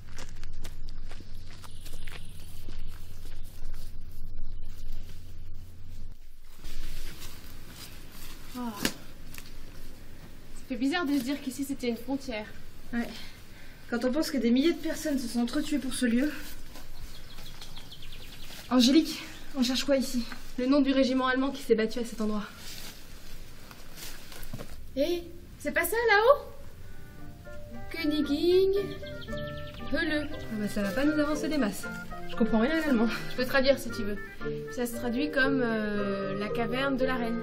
Oh. Ça fait bizarre de se dire qu'ici c'était une frontière. Ouais. Quand on pense que des milliers de personnes se sont entretuées pour ce lieu. Angélique, on cherche quoi ici? Le nom du régiment allemand qui s'est battu à cet endroit. Hé, c'est pas ça là-haut? Königing Hölle. Ah bah ça va pas nous avancer des masses. Je comprends rien à l'allemand. Je peux traduire si tu veux. Ça se traduit comme la caverne de la reine.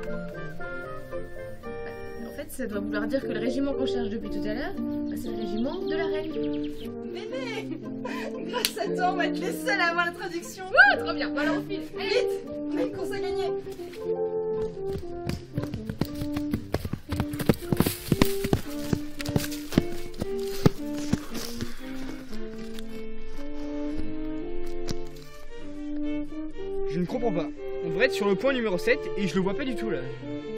En fait, ça doit vouloir dire que le régiment qu'on cherche depuis tout à l'heure, bah, c'est le régiment de la reine. Mémé, grâce à toi, on va être les seuls à avoir la traduction. Ouais, trop bien. Alors on file. Vite, on a une course à gagner. Je ne comprends pas. On devrait être sur le point numéro 7 et je le vois pas du tout là.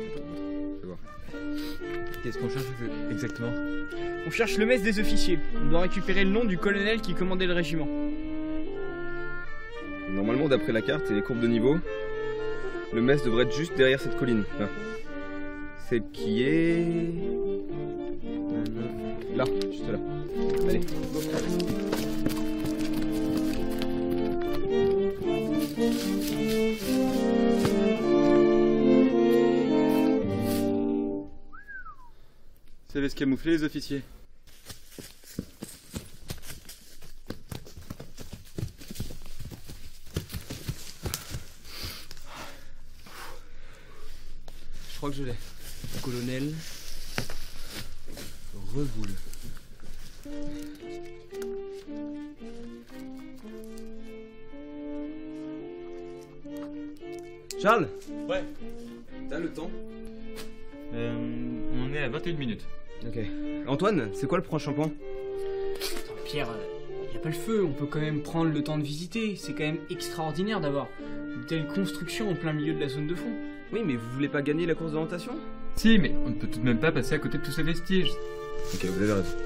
Qu'est-ce qu'on cherche exactement? On cherche le mess des officiers. On doit récupérer le nom du colonel qui commandait le régiment. Normalement, d'après la carte et les courbes de niveau, le mess devrait être juste derrière cette colline. Là. Celle qui est... là, juste là. Allez, go. Vous savez se camoufler les officiers? Je crois que je l'ai. Colonel Revoule. Charles? Ouais. T'as le temps? On est à 21 minutes. Ok. Antoine, c'est quoi le prochain point? Attends, Pierre, y a pas le feu, on peut quand même prendre le temps de visiter. C'est quand même extraordinaire d'avoir une telle construction en plein milieu de la zone de fond. Oui, mais vous voulez pas gagner la course d'orientation? Si, mais on ne peut tout de même pas passer à côté de tous ces vestiges. Ok, vous avez raison.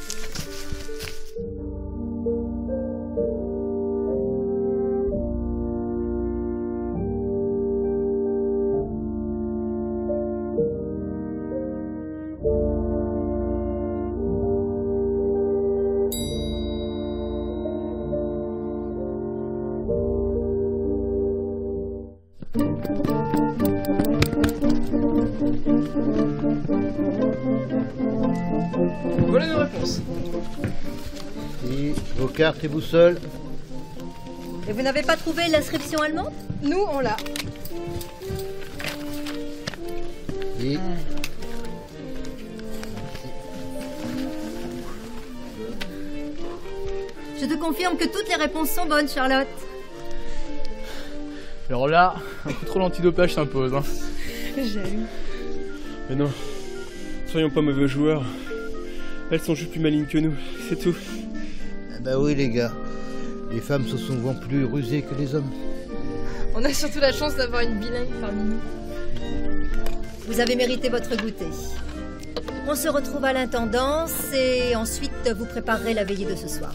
Voilà nos réponses. Et vos cartes et boussoles. Et vous n'avez pas trouvé l'inscription allemande? Nous, on l'a. Et... Je te confirme que toutes les réponses sont bonnes, Charlotte. Alors là, un peu trop l'antidopage s'impose. Hein. J'aime. Mais non, soyons pas mauvais joueurs. Elles sont juste plus malignes que nous, c'est tout. Bah oui les gars, les femmes sont souvent plus rusées que les hommes. On a surtout la chance d'avoir une bilingue parmi nous. Vous avez mérité votre goûter. On se retrouve à l'intendance et ensuite vous préparerez la veillée de ce soir.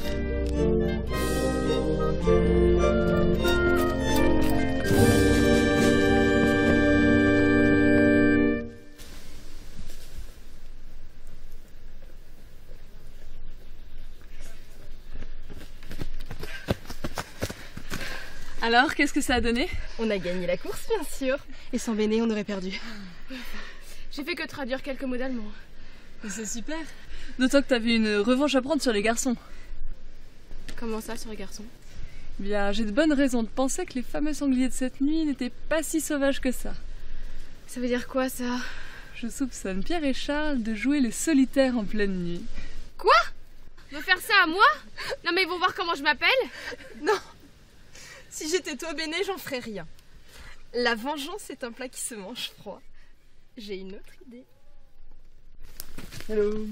Alors, qu'est-ce que ça a donné? On a gagné la course, bien sûr. Et sans Béné, on aurait perdu. J'ai fait que traduire quelques mots d'allemand. C'est super. D'autant que t'avais une revanche à prendre sur les garçons. Comment ça, sur les garçons? Bien, j'ai de bonnes raisons de penser que les fameux sangliers de cette nuit n'étaient pas si sauvages que ça. Ça veut dire quoi, ça? Je soupçonne Pierre et Charles de jouer les solitaires en pleine nuit. Quoi? De faire ça à moi? Non mais ils vont voir comment je m'appelle? Non. Si j'étais toi, Béné, j'en ferais rien. La vengeance est un plat qui se mange froid. J'ai une autre idée. Hello.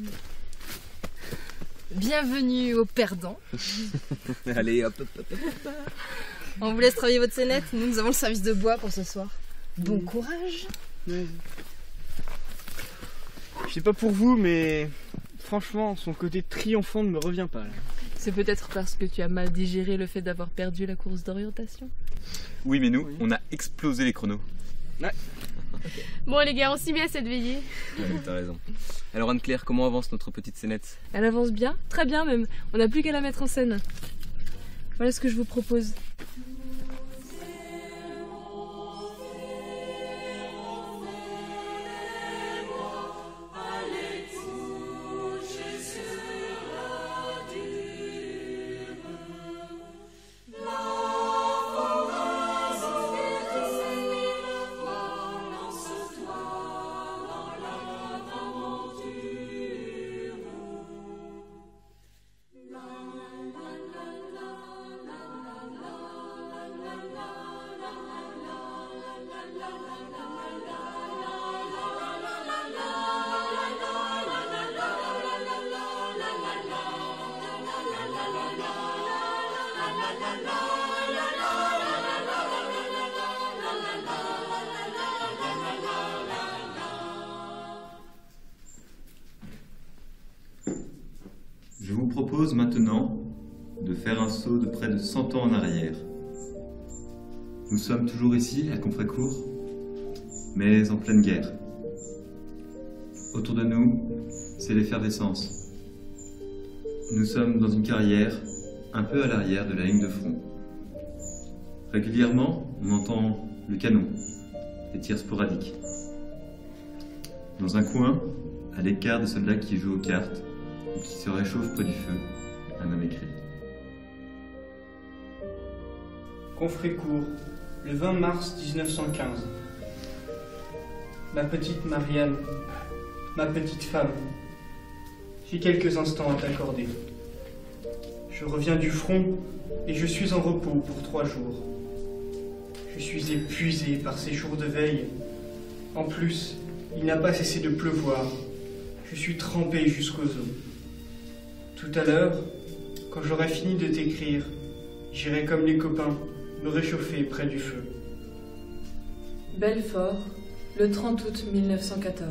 Bienvenue aux perdants. Allez, hop, hop, hop, hop. On vous laisse travailler votre scénette. Nous avons le service de bois pour ce soir. Bon courage. Je sais pas pour vous, mais franchement, son côté triomphant ne me revient pas. Là. C'est peut-être parce que tu as mal digéré le fait d'avoir perdu la course d'orientation. Oui, mais nous, on a explosé les chronos. Ouais. Okay. Bon les gars, on s'y met à cette veillée. Ouais, t'as raison. Alors Anne-Claire, comment avance notre petite scénette? Elle avance bien, très bien même. On n'a plus qu'à la mettre en scène. Voilà ce que je vous propose. Je vous propose maintenant de faire un saut de près de 100 ans en arrière. Nous sommes toujours ici, à Confrécourt, mais en pleine guerre. Autour de nous, c'est l'effervescence. Nous sommes dans une carrière un peu à l'arrière de la ligne de front. Régulièrement, on entend le canon, des tirs sporadiques. Dans un coin, à l'écart, des soldats qui jouent aux cartes ou qui se réchauffent près du feu, un homme écrit. Confrécourt, le 20 mars 1915. Ma petite Marianne, ma petite femme, j'ai quelques instants à t'accorder. Je reviens du front et je suis en repos pour 3 jours. Je suis épuisé par ces jours de veille. En plus, il n'a pas cessé de pleuvoir. Je suis trempé jusqu'aux os. Tout à l'heure, quand j'aurai fini de t'écrire, j'irai comme les copains me réchauffer près du feu. Belfort, le 30 août 1914.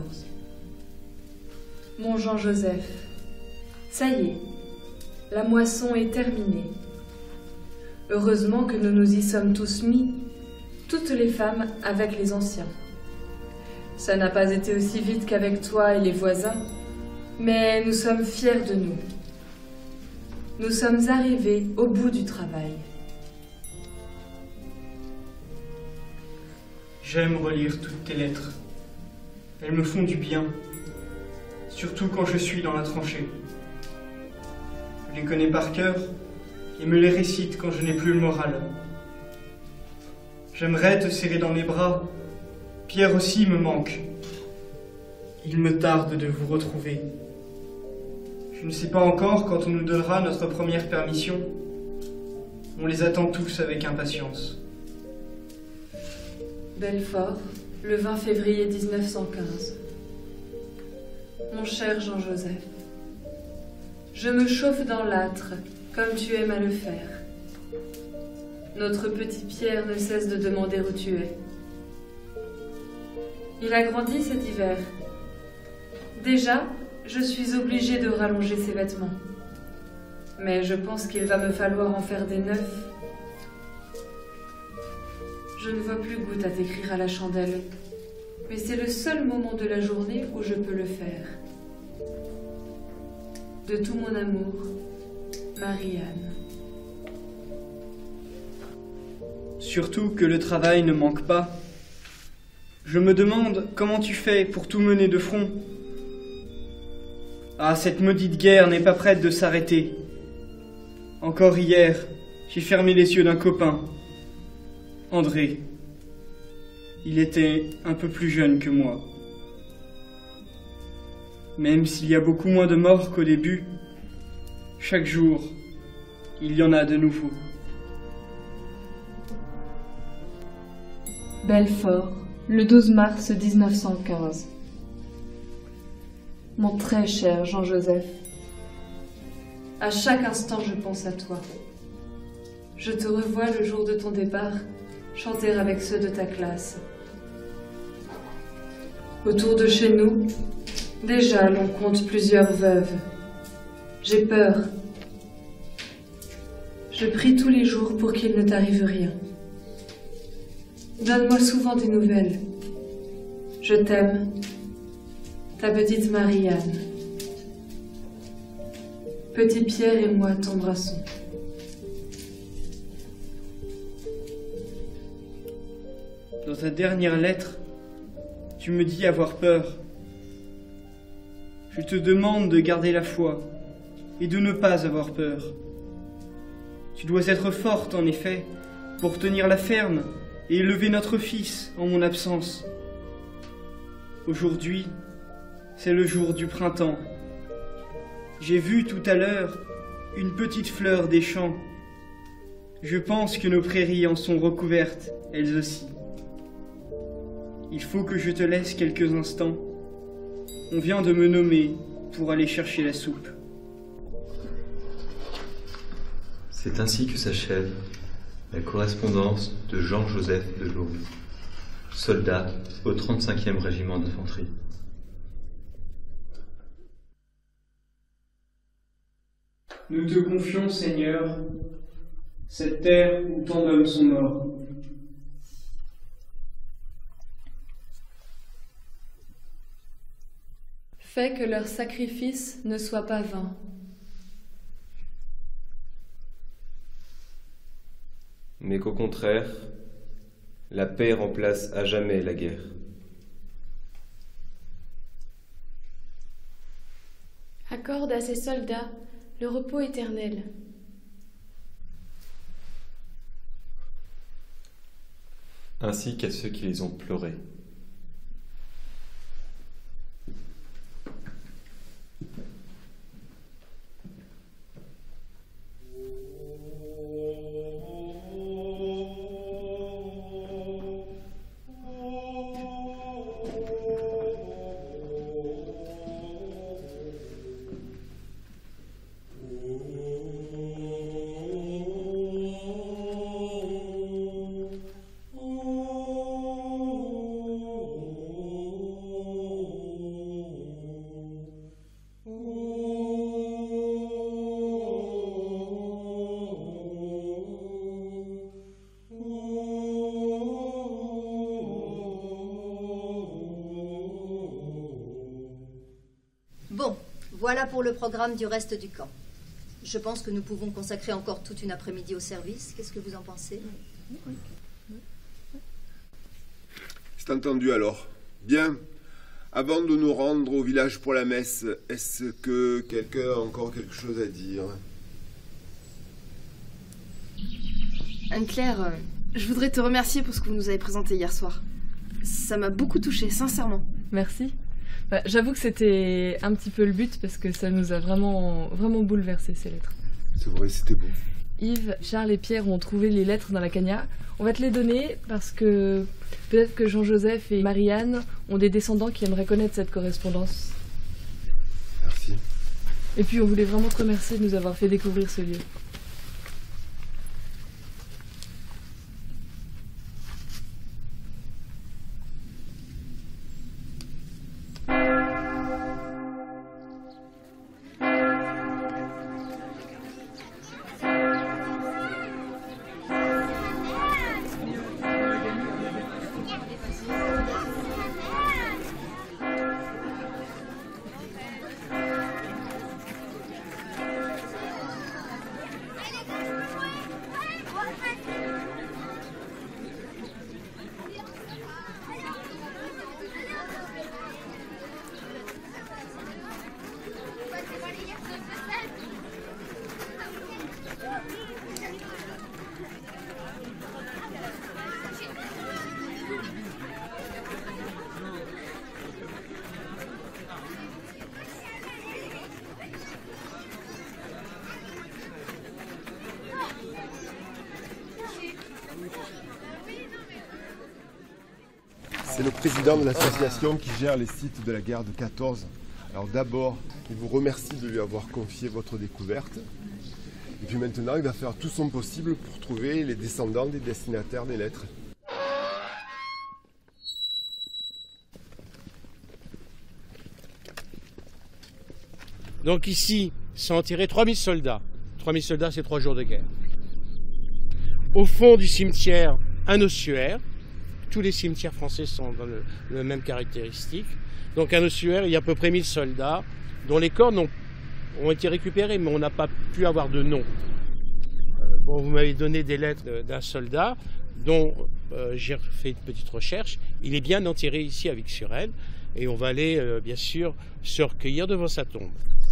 Mon Jean-Joseph, ça y est, la moisson est terminée. Heureusement que nous nous y sommes tous mis, toutes les femmes avec les anciens. Ça n'a pas été aussi vite qu'avec toi et les voisins, mais nous sommes fiers de nous. Nous sommes arrivés au bout du travail. J'aime relire toutes tes lettres. Elles me font du bien, surtout quand je suis dans la tranchée. Je les connais par cœur et me les récite quand je n'ai plus le moral. J'aimerais te serrer dans mes bras. Pierre aussi me manque. Il me tarde de vous retrouver. Je ne sais pas encore quand on nous donnera notre première permission. On les attend tous avec impatience. Belfort, le 20 février 1915. Mon cher Jean-Joseph, je me chauffe dans l'âtre, comme tu aimes à le faire. Notre petit Pierre ne cesse de demander où tu es. Il a grandi cet hiver. Déjà, je suis obligée de rallonger ces vêtements. Mais je pense qu'il va me falloir en faire des neufs. Je ne vois plus goutte à t'écrire à la chandelle, mais c'est le seul moment de la journée où je peux le faire. De tout mon amour, Marianne. Surtout que le travail ne manque pas. Je me demande comment tu fais pour tout mener de front. Ah, cette maudite guerre n'est pas prête de s'arrêter. Encore hier, j'ai fermé les yeux d'un copain, André. Il était un peu plus jeune que moi. Même s'il y a beaucoup moins de morts qu'au début, chaque jour, il y en a de nouveaux. Belfort, le 12 mars 1915. Mon très cher Jean-Joseph, à chaque instant je pense à toi. Je te revois le jour de ton départ, chanter avec ceux de ta classe. Autour de chez nous, déjà l'on compte plusieurs veuves. J'ai peur. Je prie tous les jours pour qu'il ne t'arrive rien. Donne-moi souvent des nouvelles. Je t'aime. Ta petite Marianne. Petit Pierre et moi t'embrassons. Dans ta dernière lettre, tu me dis avoir peur. Je te demande de garder la foi et de ne pas avoir peur. Tu dois être forte, en effet, pour tenir la ferme et élever notre fils en mon absence. Aujourd'hui, c'est le jour du printemps. J'ai vu tout à l'heure une petite fleur des champs. Je pense que nos prairies en sont recouvertes, elles aussi. Il faut que je te laisse quelques instants. On vient de me nommer pour aller chercher la soupe. C'est ainsi que s'achève la correspondance de Jean-Joseph de l'Aube, soldat au 35e régiment d'infanterie. Nous te confions, Seigneur, cette terre où tant d'hommes sont morts. Fais que leur sacrifice ne soit pas vain. Mais qu'au contraire, la paix remplace à jamais la guerre. Accorde à ces soldats le repos éternel. Ainsi qu'à ceux qui les ont pleurés. Voilà pour le programme du reste du camp. Je pense que nous pouvons consacrer encore toute une après-midi au service. Qu'est-ce que vous en pensez? C'est entendu alors. Bien. Avant de nous rendre au village pour la messe, est-ce que quelqu'un a encore quelque chose à dire? Anne-Claire, je voudrais te remercier pour ce que vous nous avez présenté hier soir. Ça m'a beaucoup touchée, sincèrement. Merci. Bah, j'avoue que c'était un petit peu le but parce que ça nous a vraiment bouleversé ces lettres. C'est vrai, c'était beau. Yves, Charles et Pierre ont trouvé les lettres dans la cagna. On va te les donner parce que peut-être que Jean-Joseph et Marianne ont des descendants qui aimeraient connaître cette correspondance. Merci. Et puis on voulait vraiment te remercier de nous avoir fait découvrir ce lieu. C'est le président de l'association qui gère les sites de la guerre de 14. Alors d'abord, il vous remercie de lui avoir confié votre découverte. Et puis maintenant, il va faire tout son possible pour trouver les descendants des destinataires des lettres. Donc ici, sont enterrés 3000 soldats. 3000 soldats, c'est 3 jours de guerre. Au fond du cimetière, un ossuaire. Tous les cimetières français sont dans la même caractéristique. Donc un ossuaire, il y a à peu près 1000 soldats, dont les corps ont été récupérés, mais on n'a pas pu avoir de nom. Bon, vous m'avez donné des lettres d'un soldat dont j'ai fait une petite recherche. Il est bien enterré ici à Vic-sur-Aisne et on va aller, bien sûr, se recueillir devant sa tombe.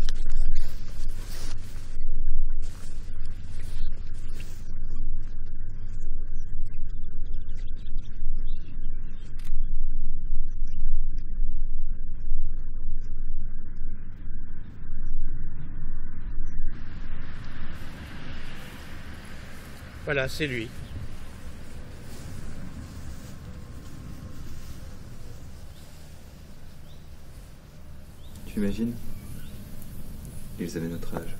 Voilà, c'est lui. Tu imagines? Ils avaient notre âge.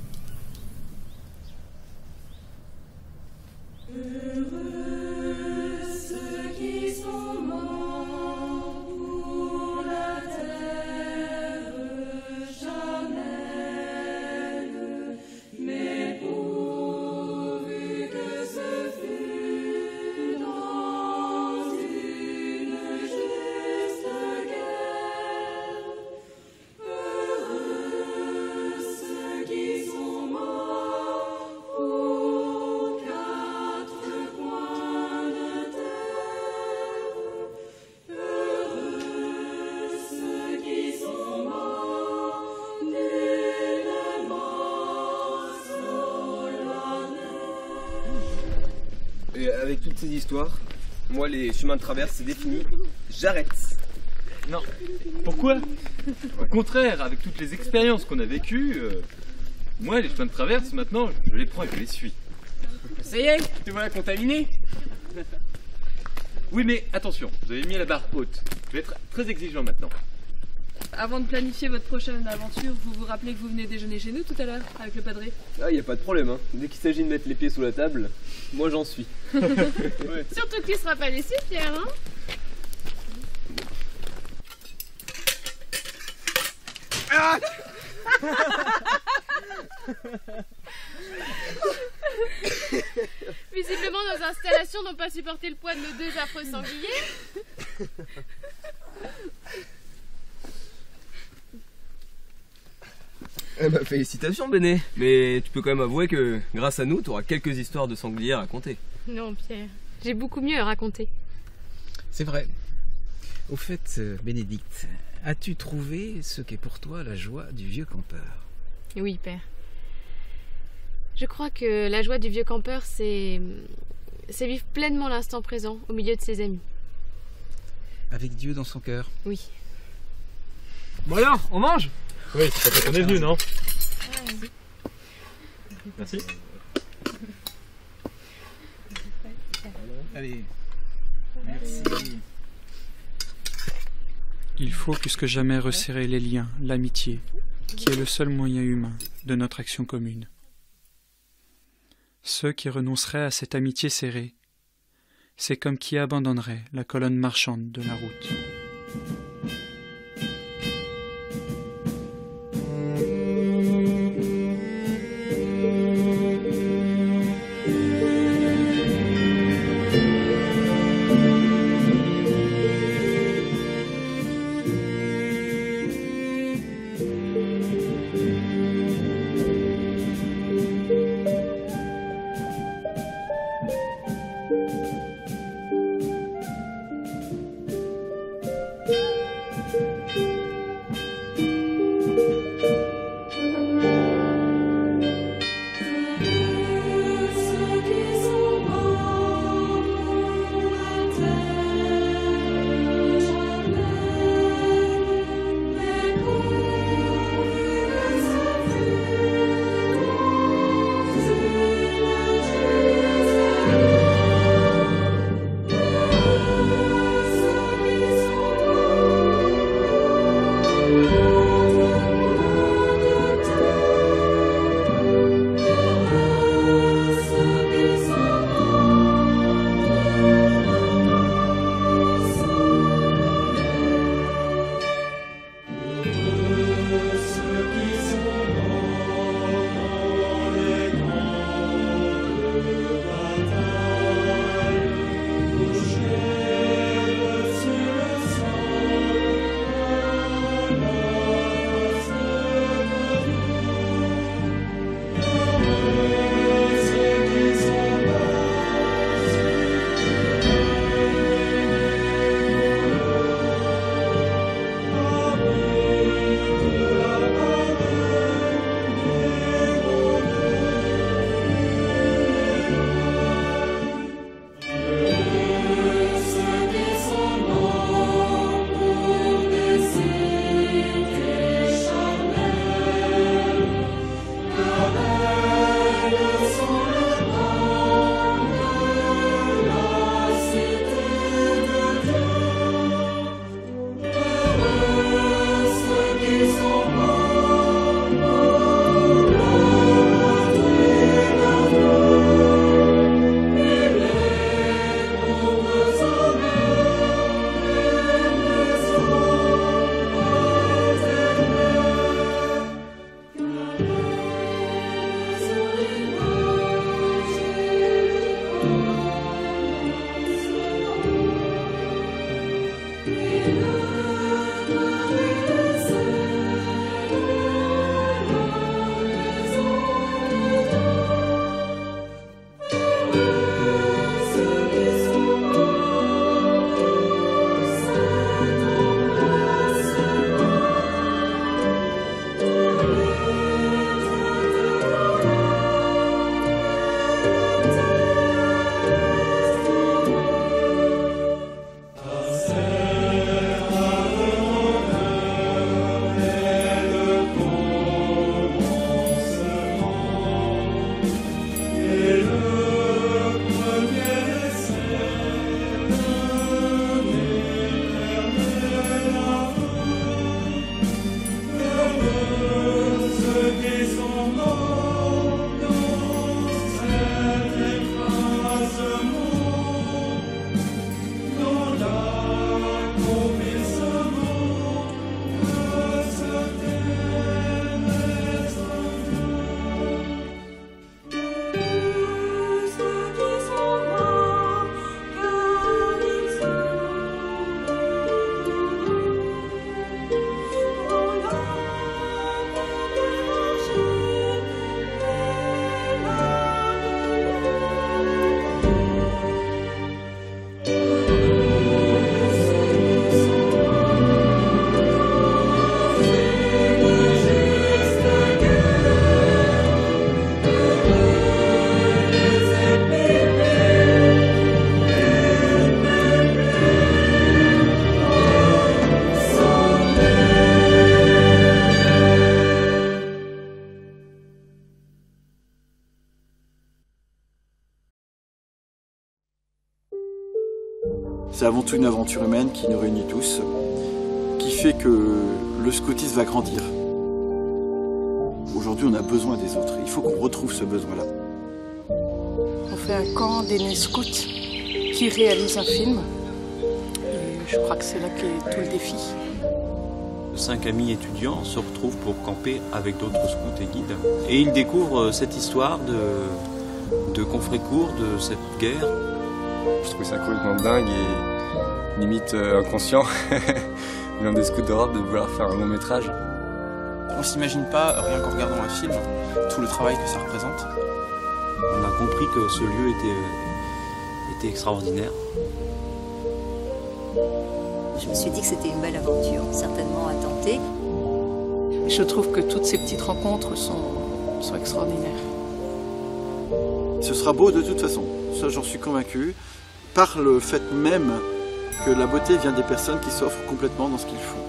Et avec toutes ces histoires, moi les chemins de traverse c'est défini, j'arrête. Non, pourquoi? Au contraire, avec toutes les expériences qu'on a vécues, moi les chemins de traverse maintenant je les prends et je les suis. Ça y est, te voilà contaminé. Oui mais attention, vous avez mis la barre haute, je vais être très exigeant maintenant. Avant de planifier votre prochaine aventure, vous vous rappelez que vous venez déjeuner chez nous tout à l'heure, avec le padré? Ah, y a pas de problème, hein. Dès qu'il s'agit de mettre les pieds sous la table, moi j'en suis. Ouais. Surtout que tu seras pas laissé, Pierre, hein? Ah Visiblement, nos installations n'ont pas supporté le poids de nos deux affreux sangliers. Eh ben, félicitations Béné, mais tu peux quand même avouer que grâce à nous, tu auras quelques histoires de sangliers à raconter. Non, Pierre, j'ai beaucoup mieux à raconter. C'est vrai. Au fait, Bénédicte, as-tu trouvé ce qu'est pour toi la joie du vieux campeur? Oui, Père. Je crois que la joie du vieux campeur, c'est vivre pleinement l'instant présent au milieu de ses amis. Avec Dieu dans son cœur. Oui. Bon alors, on mange? Oui, c'est pour ça qu'on est venu, non? Merci. Allez, merci. Il faut plus que jamais resserrer les liens, l'amitié, qui est le seul moyen humain de notre action commune. Ceux qui renonceraient à cette amitié serrée, c'est comme qui abandonnerait la colonne marchande de la route. C'est avant tout une aventure humaine qui nous réunit tous, qui fait que le scoutisme va grandir. Aujourd'hui, on a besoin des autres. Il faut qu'on retrouve ce besoin-là. On fait un camp d'aînés scouts qui réalise un film. Et je crois que c'est là qu'est tout le défi. 5 amis étudiants se retrouvent pour camper avec d'autres scouts et guides. Et ils découvrent cette histoire de Confrécourt, de cette guerre. Je trouve ça complètement dingue et limite inconscient, l'un des scouts d'Europe, de vouloir faire un long métrage. On s'imagine pas, rien qu'en regardant un film, tout le travail que ça représente. On a compris que ce lieu était extraordinaire. Je me suis dit que c'était une belle aventure, certainement à tenter. Je trouve que toutes ces petites rencontres sont extraordinaires. Ce sera beau de toute façon, ça j'en suis convaincu, par le fait même que la beauté vient des personnes qui s'offrent complètement dans ce qu'ils font.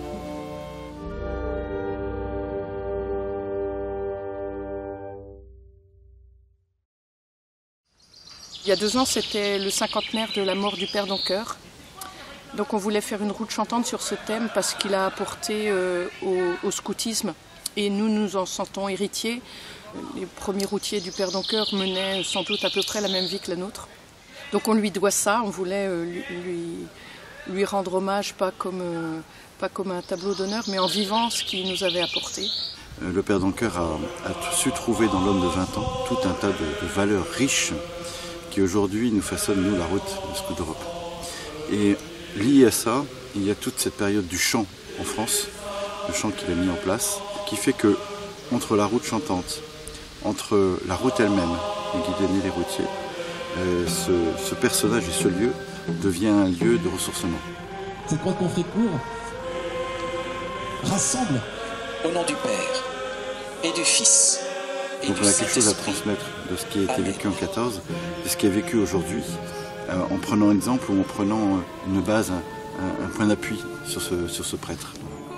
Il y a 2 ans, c'était le 50e de la mort du père Doncoeur. Donc on voulait faire une route chantante sur ce thème parce qu'il a apporté au scoutisme et nous nous en sentons héritiers. Les premiers routiers du père Doncoeur menaient sans doute à peu près la même vie que la nôtre. Donc on lui doit ça, on voulait lui rendre hommage pas comme un tableau d'honneur mais en vivant ce qu'il nous avait apporté. Le père Doncoeur a su trouver dans l'homme de 20 ans tout un tas de valeurs riches qui aujourd'hui nous façonnent, nous, la route de Scouts d'Europe. Et lié à ça, il y a toute cette période du chant en France, le chant qu'il a mis en place, qui fait que, entre la route chantante, entre la route elle-même, les guides et les routiers, ce personnage et ce lieu devient un lieu de ressourcement. Cette croix de Confrécourt rassemble au nom du Père et du Fils. Donc on a quelque chose à transmettre de ce qui a été vécu en 14, de ce qui est vécu aujourd'hui, en prenant un exemple ou en prenant une base, un point d'appui sur ce prêtre.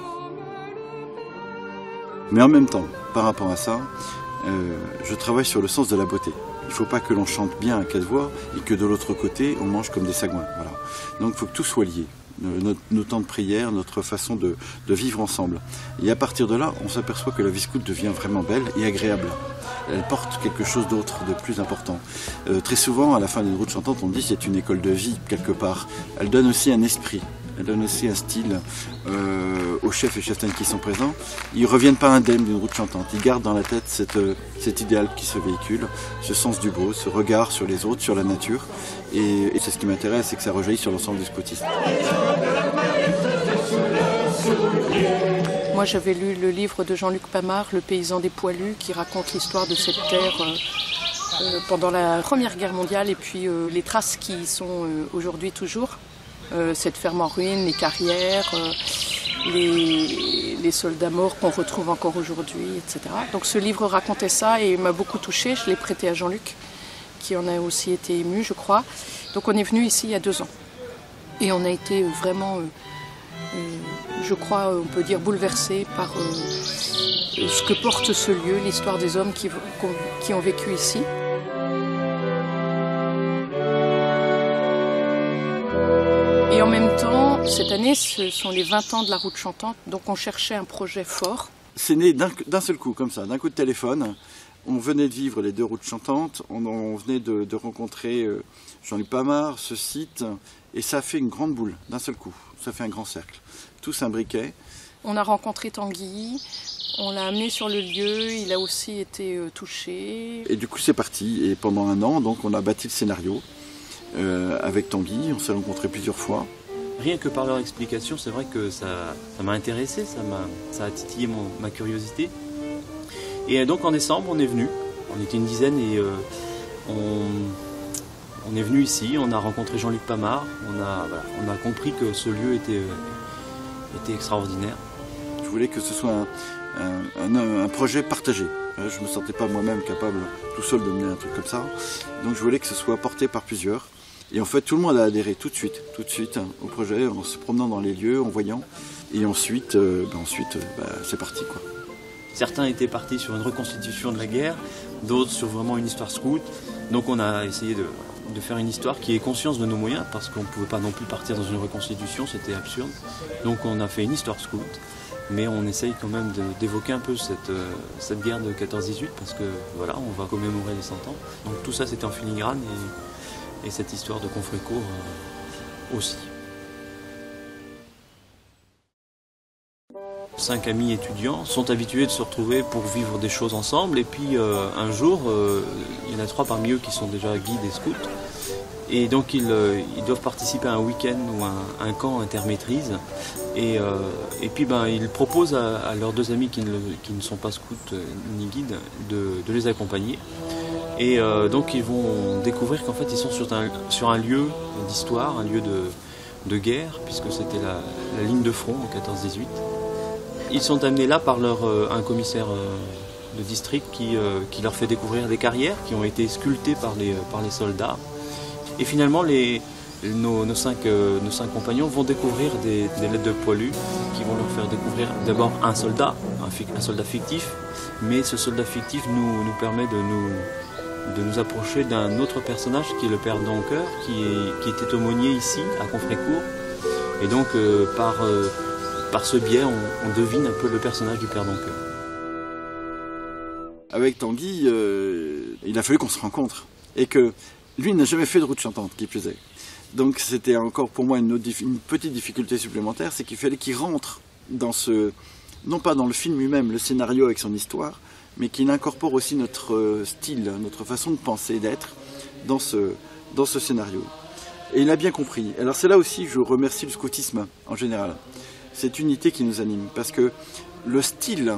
Mais en même temps, par rapport à ça, je travaille sur le sens de la beauté. Il ne faut pas que l'on chante bien à 4 voix et que de l'autre côté, on mange comme des sagouins. Voilà. Donc il faut que tout soit lié. Nos temps de prière, notre façon de vivre ensemble. Et à partir de là, on s'aperçoit que la vie scout devient vraiment belle et agréable. Elle porte quelque chose d'autre, de plus important. Très souvent, à la fin d'une route chantante, on dit que c'est une école de vie, quelque part. Elle donne aussi un esprit, elle donne aussi un style aux chefs et cheftaines qui sont présents. Ils ne reviennent pas indemnes d'une route chantante. Ils gardent dans la tête cet idéal qui se véhicule, ce sens du beau, ce regard sur les autres, sur la nature. Et c'est ce qui m'intéresse, c'est que ça rejaillit sur l'ensemble du scoutisme. Moi j'avais lu le livre de Jean-Luc Pamard, Le paysan des poilus, qui raconte l'histoire de cette terre pendant la Première Guerre mondiale et puis les traces qui sont aujourd'hui toujours. Cette ferme en ruine, les carrières, les soldats morts qu'on retrouve encore aujourd'hui, etc. Donc ce livre racontait ça et m'a beaucoup touchée, je l'ai prêté à Jean-Luc, qui en a aussi été ému, je crois. Donc on est venu ici il y a 2 ans. Et on a été vraiment, je crois, on peut dire bouleversé par ce que porte ce lieu, l'histoire des hommes qui ont vécu ici. Et en même temps, cette année, ce sont les 20 ans de la route chantante, donc on cherchait un projet fort. C'est né d'un seul coup, comme ça, d'un coup de téléphone. On venait de vivre les 2 routes chantantes, on venait de rencontrer Jean-Luc Pamard, ce site, et ça a fait une grande boule, d'un seul coup. Ça fait un grand cercle. Tout s'imbriquait. On a rencontré Tanguy, on l'a amené sur le lieu, il a aussi été touché. Et du coup, c'est parti. Et pendant 1 an, donc, on a bâti le scénario avec Tanguy. On s'est rencontrés plusieurs fois. Rien que par leur explication, c'est vrai que ça m'a intéressé, ça a titillé ma curiosité. Et donc en décembre, on est venu. On était une dizaine et on est venu ici. On a rencontré Jean-Luc Pamard. On a compris que ce lieu était extraordinaire. Je voulais que ce soit un projet partagé. Je ne me sentais pas moi-même capable tout seul de mener un truc comme ça. Donc je voulais que ce soit porté par plusieurs. Et en fait, tout le monde a adhéré tout de suite au projet, en se promenant dans les lieux, en voyant. Et ensuite, c'est parti, quoi. Certains étaient partis sur une reconstitution de la guerre, d'autres sur vraiment une histoire scout. Donc on a essayé de faire une histoire qui ait conscience de nos moyens, parce qu'on ne pouvait pas non plus partir dans une reconstitution, c'était absurde. Donc on a fait une histoire scout, mais on essaye quand même d'évoquer un peu cette guerre de 14-18, parce que voilà, on va commémorer les 100 ans. Donc tout ça c'était en filigrane, et cette histoire de Confrécourt aussi. 5 amis étudiants sont habitués de se retrouver pour vivre des choses ensemble, et puis un jour, il y en a 3 parmi eux qui sont déjà guides et scouts, et donc ils doivent participer à un week-end ou un camp intermaîtrise, et puis ils proposent à leurs 2 amis qui ne sont pas scouts ni guides de les accompagner, et donc ils vont découvrir qu'en fait ils sont sur un lieu d'histoire, un lieu de guerre, puisque c'était la ligne de front en 14-18. Ils sont amenés là par un commissaire de district qui leur fait découvrir des carrières qui ont été sculptées par les soldats. Et finalement, nos 5 compagnons vont découvrir des lettres de poilus qui vont leur faire découvrir d'abord un soldat fictif, mais ce soldat fictif nous permet de nous approcher d'un autre personnage qui est le père Doncoeur, qui était aumônier ici, à Confrécourt. Et donc, par ce biais, on devine un peu le personnage du père Doncoeur. Avec Tanguy, il a fallu qu'on se rencontre. Et que lui n'a jamais fait de route chantante, qui plus est. Donc c'était encore pour moi une petite difficulté supplémentaire, c'est qu'il fallait qu'il rentre dans non pas dans le film lui-même, le scénario avec son histoire, mais qu'il incorpore aussi notre style, notre façon de penser et d'être dans ce scénario. Et il a bien compris. Alors c'est là aussi, je remercie le scoutisme en général. Cette unité qui nous anime, parce que le style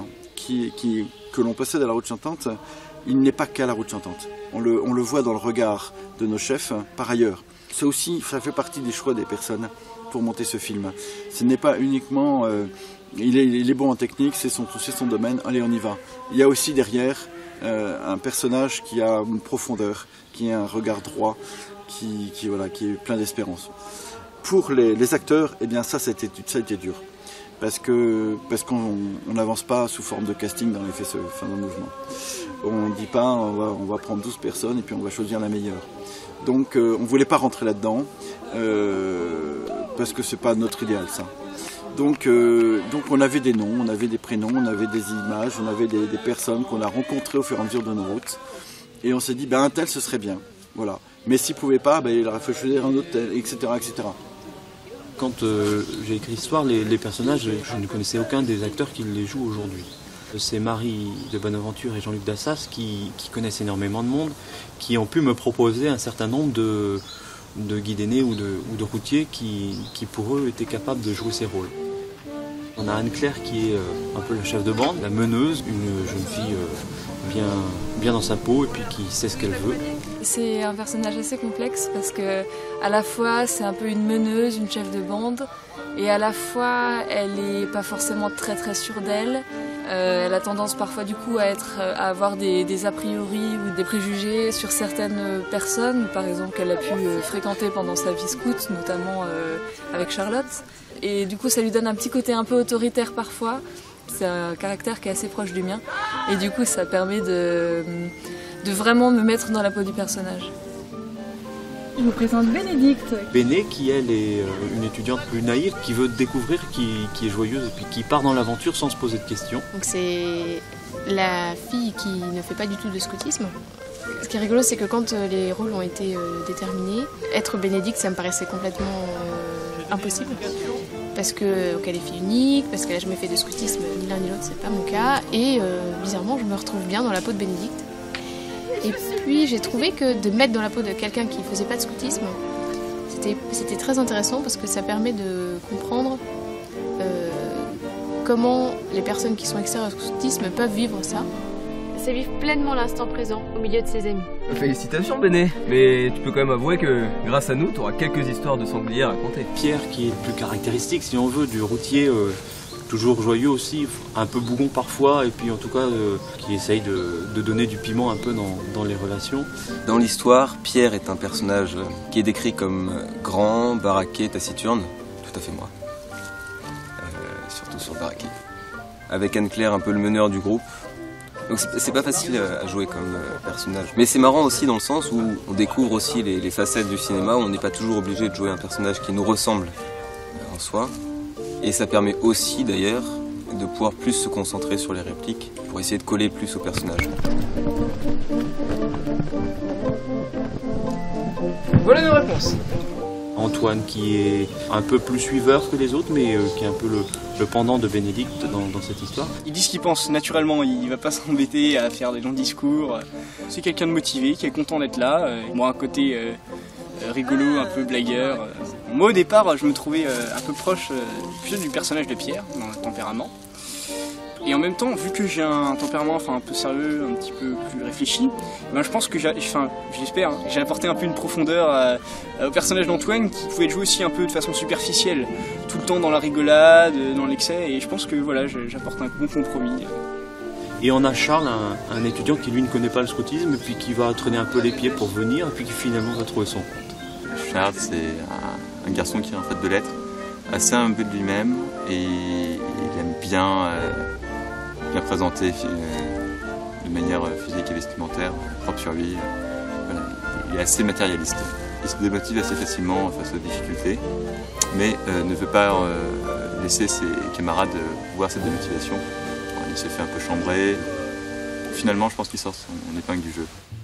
que l'on possède à la route chantante, il n'est pas qu'à la route chantante. On le voit dans le regard de nos chefs par ailleurs. Ça aussi, ça fait partie des choix des personnes pour monter ce film. Ce n'est pas uniquement, il est bon en technique, c'est son domaine, allez on y va. Il y a aussi derrière un personnage qui a une profondeur, qui a un regard droit, qui est plein d'espérance. Pour les acteurs, eh bien ça a été dur. Parce qu'on n'avance pas sous forme de casting dans les faisceaux de mouvement. On ne dit pas on va prendre 12 personnes et puis on va choisir la meilleure. Donc on ne voulait pas rentrer là-dedans parce que c'est pas notre idéal ça. Donc on avait des noms, on avait des prénoms, on avait des images, on avait des personnes qu'on a rencontrées au fur et à mesure de nos routes. Et on s'est dit un tel ce serait bien. Voilà. Mais s'il ne pouvait pas, il aurait fallu choisir un autre tel, etc. etc. Quand j'ai écrit l'histoire, les personnages, je ne connaissais aucun des acteurs qui les jouent aujourd'hui. C'est Marie de Bonaventure et Jean-Luc Dassas qui connaissent énormément de monde, qui ont pu me proposer un certain nombre de guides aînés ou de routiers qui pour eux étaient capables de jouer ces rôles. On a Anne-Claire qui est un peu la chef de bande, la meneuse, une jeune fille bien dans sa peau et puis qui sait ce qu'elle veut. C'est un personnage assez complexe parce que à la fois c'est un peu une meneuse, une chef de bande, et à la fois elle n'est pas forcément très très sûre d'elle. Elle a tendance parfois du coup à avoir des a priori ou des préjugés sur certaines personnes, par exemple qu'elle a pu fréquenter pendant sa vie scout, notamment avec Charlotte. Et du coup ça lui donne un petit côté un peu autoritaire parfois. C'est un caractère qui est assez proche du mien. Et du coup ça permet de vraiment me mettre dans la peau du personnage. Je vous présente Bénédicte. Béné, qui elle est une étudiante plus naïve, qui veut découvrir, qui est joyeuse et puis qui part dans l'aventure sans se poser de questions. Donc c'est la fille qui ne fait pas du tout de scoutisme. Ce qui est rigolo, c'est que quand les rôles ont été déterminés, être Bénédicte, ça me paraissait complètement impossible. Parce qu'elle est fille unique, parce qu'elle n'a jamais fait de scoutisme, ni l'un ni l'autre, c'est pas mon cas. Et bizarrement, je me retrouve bien dans la peau de Bénédicte. Et puis j'ai trouvé que de mettre dans la peau de quelqu'un qui ne faisait pas de scoutisme, c'était très intéressant parce que ça permet de comprendre comment les personnes qui sont extérieures au scoutisme peuvent vivre ça. C'est vivre pleinement l'instant présent au milieu de ses amis. Félicitations Béné, mais tu peux quand même avouer que grâce à nous, tu auras quelques histoires de sangliers à raconter. Pierre, qui est le plus caractéristique, si on veut, du routier, toujours joyeux aussi, un peu bougon parfois, et puis en tout cas qui essaye de donner du piment un peu dans les relations. Dans l'histoire, Pierre est un personnage qui est décrit comme grand, baraqué, taciturne, tout à fait moi, surtout sur baraqué. Avec Anne-Claire un peu le meneur du groupe, Donc c'est pas facile à jouer comme personnage. Mais c'est marrant aussi dans le sens où on découvre aussi les facettes du cinéma, où on n'est pas toujours obligé de jouer un personnage qui nous ressemble en soi. Et ça permet aussi d'ailleurs de pouvoir plus se concentrer sur les répliques pour essayer de coller plus au personnage. Voilà nos réponses. Antoine qui est un peu plus suiveur que les autres, mais qui est un peu le pendant de Bénédicte dans cette histoire. Il dit ce qu'il pense naturellement, il va pas s'embêter à faire des longs discours. C'est quelqu'un de motivé, qui est content d'être là. Moi, un côté rigolo, un peu blagueur. Moi, au départ, je me trouvais un peu proche plutôt du personnage de Pierre, dans le tempérament. Et en même temps, vu que j'ai un tempérament un peu sérieux, un petit peu plus réfléchi, ben je pense que j'espère, j'ai apporté un peu une profondeur au personnage d'Antoine qui pouvait jouer aussi un peu de façon superficielle, tout le temps dans la rigolade, dans l'excès, et je pense que voilà, j'apporte un bon compromis. Et on a Charles, un étudiant qui lui ne connaît pas le scoutisme, et puis qui va traîner un peu les pieds pour venir, et puis qui finalement va trouver son compte. Charles, c'est un garçon qui est en fait de lettres, assez imbu de lui-même, et il aime bien présenté de manière physique et vestimentaire, propre sur lui. Voilà. Il est assez matérialiste. Il se démotive assez facilement face aux difficultés, mais ne veut pas laisser ses camarades voir cette démotivation. Il s'est fait un peu chambrer. Finalement, je pense qu'il sort son épingle du jeu.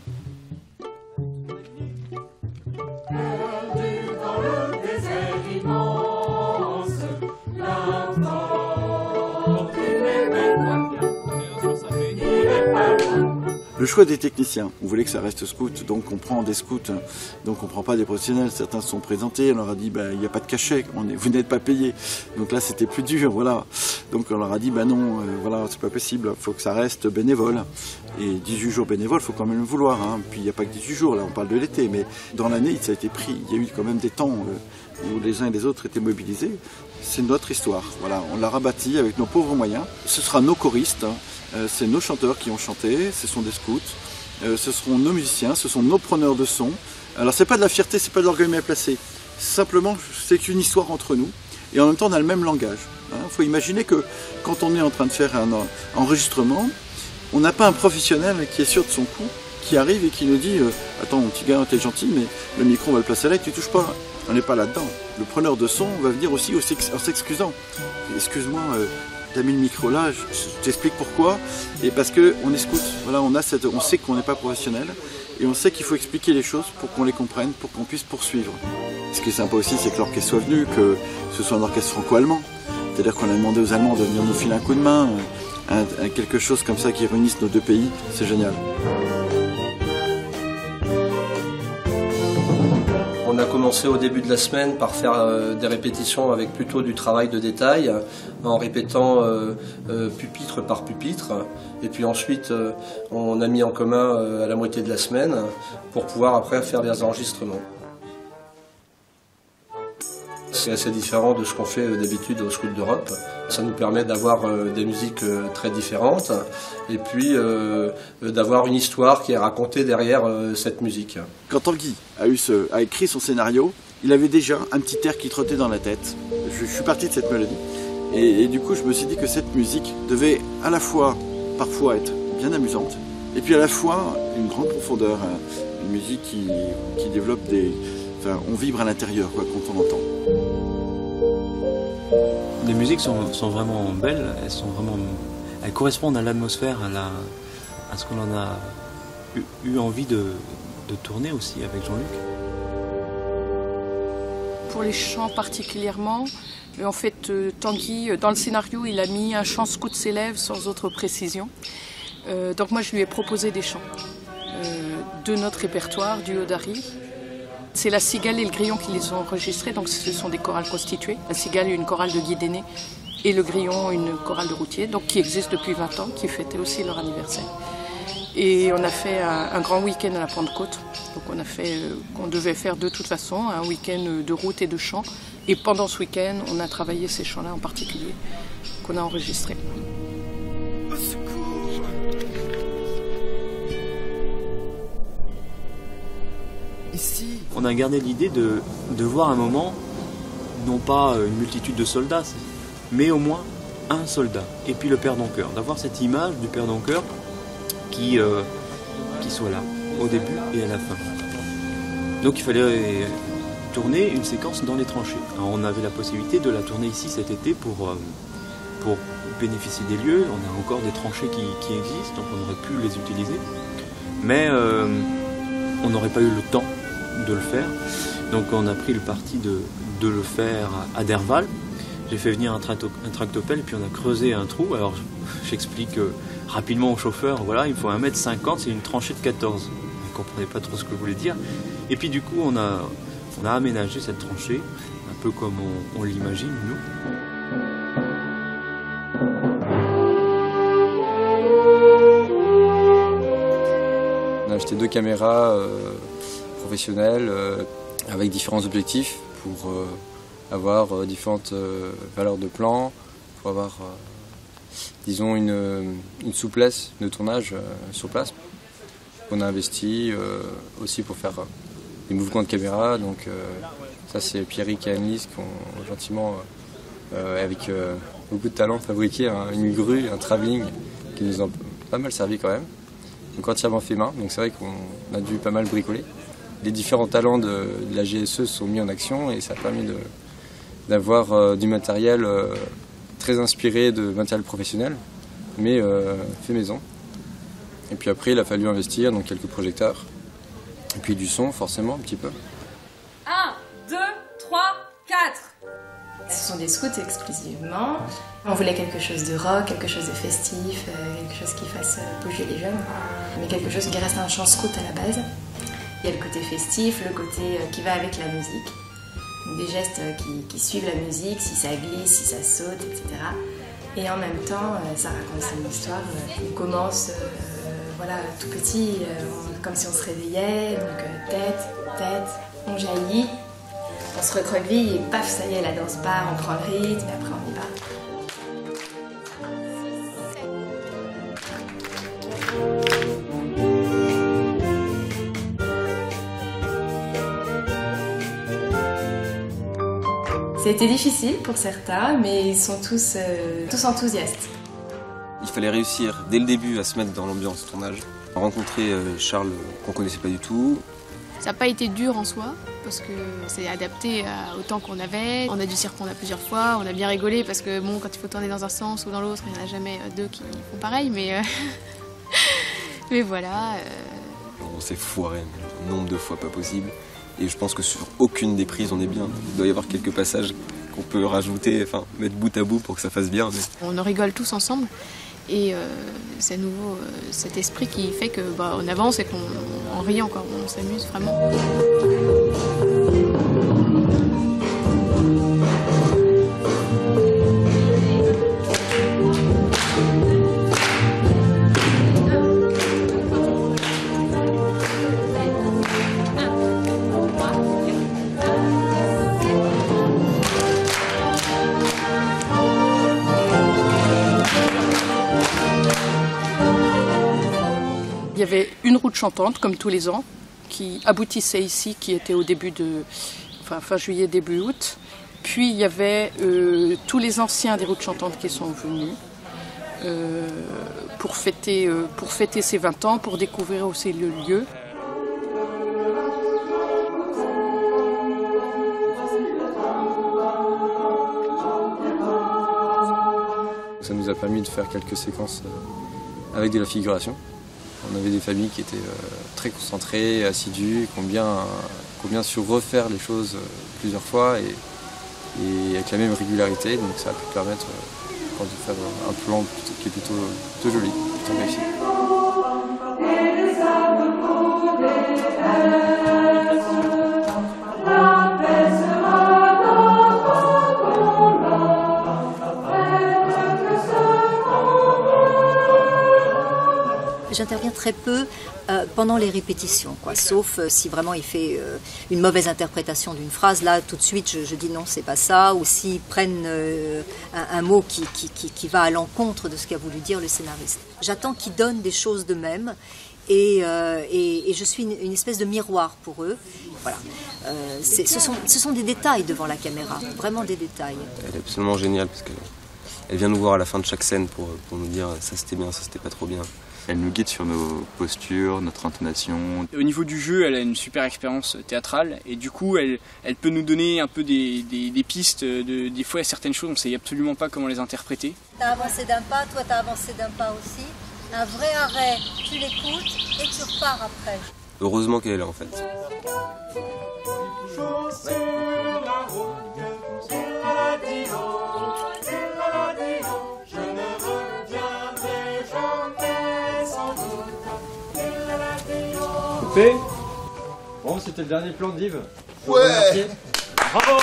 Le choix des techniciens, on voulait que ça reste scout, donc on prend des scouts, donc on prend pas des professionnels, certains se sont présentés, on leur a dit il n'y a pas de cachet, vous n'êtes pas payés, donc là c'était plus dur, voilà, donc on leur a dit non, voilà, c'est pas possible, il faut que ça reste bénévole, et 18 jours bénévoles, il faut quand même le vouloir, hein. Puis il n'y a pas que 18 jours, là on parle de l'été, mais dans l'année ça a été pris, il y a eu quand même des temps où les uns et les autres étaient mobilisés. C'est notre histoire, voilà, on l'a rabattie avec nos pauvres moyens. Ce sera nos choristes, c'est nos chanteurs qui ont chanté, ce sont des scouts, ce seront nos musiciens, ce sont nos preneurs de son. Alors c'est pas de la fierté, c'est pas de l'orgueil mal placé, simplement c'est une histoire entre nous et en même temps on a le même langage. Il faut imaginer que quand on est en train de faire un enregistrement, on n'a pas un professionnel qui est sûr de son coup, qui arrive et qui nous dit attends mon petit gars, t'es gentil mais le micro on va le placer là et tu touches pas. On n'est pas là-dedans. Le preneur de son va venir aussi en s'excusant. Excuse-moi, t'as mis le micro là, je t'explique pourquoi. Et parce qu'on est scout, voilà, on sait qu'on n'est pas professionnel et on sait qu'il faut expliquer les choses pour qu'on les comprenne, pour qu'on puisse poursuivre. Ce qui est sympa aussi, c'est que l'orchestre soit venu, que ce soit un orchestre franco-allemand. C'est-à-dire qu'on a demandé aux Allemands de venir nous filer un coup de main, quelque chose comme ça qui réunisse nos deux pays. C'est génial. On a commencé au début de la semaine par faire des répétitions avec plutôt du travail de détail, en répétant pupitre par pupitre. Et puis ensuite, on a mis en commun à la moitié de la semaine pour pouvoir après faire des enregistrements. C'est assez différent de ce qu'on fait d'habitude au Scout d'Europe. Ça nous permet d'avoir des musiques très différentes et puis d'avoir une histoire qui est racontée derrière cette musique. Quand Tanguy a écrit son scénario, il avait déjà un petit air qui trottait dans la tête. Je suis parti de cette mélodie. Et du coup, je me suis dit que cette musique devait à la fois, parfois, être bien amusante et puis à la fois une grande profondeur. Une musique qui développe des... Enfin, on vibre à l'intérieur quand on entend. Les musiques sont vraiment belles, elles correspondent à l'atmosphère, à ce qu'on en a eu envie de tourner aussi avec Jean-Luc. Pour les chants particulièrement, en fait, Tanguy, dans le scénario, il a mis un chant scout s'élève sans autre précision. Donc moi, je lui ai proposé des chants de notre répertoire, du Haut-Darry. C'est la cigale et le grillon qui les ont enregistrés, donc ce sont des chorales constituées. La cigale, une chorale de guide aîné, et le grillon, une chorale de routier, donc qui existe depuis 20 ans, qui fêtait aussi leur anniversaire. Et on a fait un grand week-end à la Pentecôte. Donc on devait faire de toute façon un week-end de route et de chant. Et pendant ce week-end, on a travaillé ces chants-là en particulier, qu'on a enregistrés. Ici. On a gardé l'idée de voir un moment, non pas une multitude de soldats, mais au moins un soldat. Et puis le Père Doncoeur, d'avoir cette image du Père Doncoeur qui soit là, au début et à la fin. Donc il fallait tourner une séquence dans les tranchées. Alors, on avait la possibilité de la tourner ici cet été pour bénéficier des lieux. On a encore des tranchées qui existent, donc on aurait pu les utiliser. Mais on n'aurait pas eu le temps de le faire. Donc on a pris le parti de le faire à Derval. J'ai fait venir un tractopelle et puis on a creusé un trou. Alors j'explique rapidement au chauffeur, voilà, il me faut 1,50 m, c'est une tranchée de 14. Il ne comprenait pas trop ce que je voulais dire. Et puis du coup on a aménagé cette tranchée, un peu comme on l'imagine nous. On a acheté 2 caméras professionnelles avec différents objectifs pour avoir différentes valeurs de plan, pour avoir disons une souplesse de tournage sur place. On a investi aussi pour faire des mouvements de caméra, donc ça c'est Pierrick et Annelise qui ont gentiment, avec beaucoup de talent, fabriqué une grue, un travelling qui nous ont pas mal servi quand même. Donc entièrement fait main, donc c'est vrai qu'on a dû pas mal bricoler. Les différents talents de la GSE sont mis en action et ça a permis d'avoir du matériel très inspiré de matériel professionnel, mais fait maison. Et puis après il a fallu investir, donc quelques projecteurs, et puis du son forcément un petit peu. 1, 2, 3, 4. Ce sont des scouts exclusivement. On voulait quelque chose de rock, quelque chose de festif, quelque chose qui fasse bouger les jeunes, mais quelque chose qui reste un chant scout à la base. Il y a le côté festif, le côté qui va avec la musique. Des gestes qui suivent la musique, si ça glisse, si ça saute, etc. Et en même temps, ça raconte son histoire. On commence voilà, tout petit, comme si on se réveillait, donc tête, on jaillit, on se recroqueville et paf, ça y est, la danse part, on prend le rythme et après on y va. C'était difficile pour certains, mais ils sont tous enthousiastes. Il fallait réussir dès le début à se mettre dans l'ambiance tournage. On a rencontré Charles qu'on connaissait pas du tout. Ça n'a pas été dur en soi, parce que c'est adapté au temps qu'on avait. On a dû s'y reprendre plusieurs fois, on a bien rigolé, parce que bon, quand il faut tourner dans un sens ou dans l'autre, il n'y en a jamais deux qui font pareil, mais, mais voilà. On s'est foiré, un nombre de fois pas possible. Et je pense que sur aucune des prises on est bien. Il doit y avoir quelques passages qu'on peut rajouter, enfin mettre bout à bout pour que ça fasse bien. Mais... On en rigole tous ensemble et c'est à nouveau cet esprit qui fait que on avance et qu'on rit encore, on s'amuse vraiment. Il y avait une route chantante, comme tous les ans, qui aboutissait ici, qui était au début fin juillet, début août. Puis il y avait tous les anciens des routes chantantes qui sont venus pour fêter ces 20 ans, pour découvrir aussi le lieu. Ça nous a permis de faire quelques séquences avec de la figuration. On avait des familles qui étaient très concentrées, assidues, qui ont bien su refaire les choses plusieurs fois et avec la même régularité. Donc ça a pu permettre de faire un plan qui est plutôt joli, plutôt réussi. J'interviens très peu pendant les répétitions, sauf si vraiment il fait une mauvaise interprétation d'une phrase. Là, tout de suite, je dis non, c'est pas ça. Ou s'ils prennent un mot qui va à l'encontre de ce qu'a voulu dire le scénariste. J'attends qu'ils donnent des choses d'eux-mêmes et je suis une espèce de miroir pour eux. Voilà. Ce sont des détails devant la caméra, vraiment des détails. Elle est absolument géniale parce qu'elle vient nous voir à la fin de chaque scène pour nous dire ça c'était bien, ça c'était pas trop bien. Elle nous guide sur nos postures, notre intonation. Au niveau du jeu, elle a une super expérience théâtrale et du coup, elle peut nous donner un peu des pistes. Des fois, il y a certaines choses, on ne sait absolument pas comment les interpréter. T'as avancé d'un pas, toi t'as avancé d'un pas aussi. Un vrai arrêt, tu l'écoutes et tu repars après. Heureusement qu'elle est là en fait. Coupé. Bon, c'était le dernier plan d'Yves. Ouais. Bravo.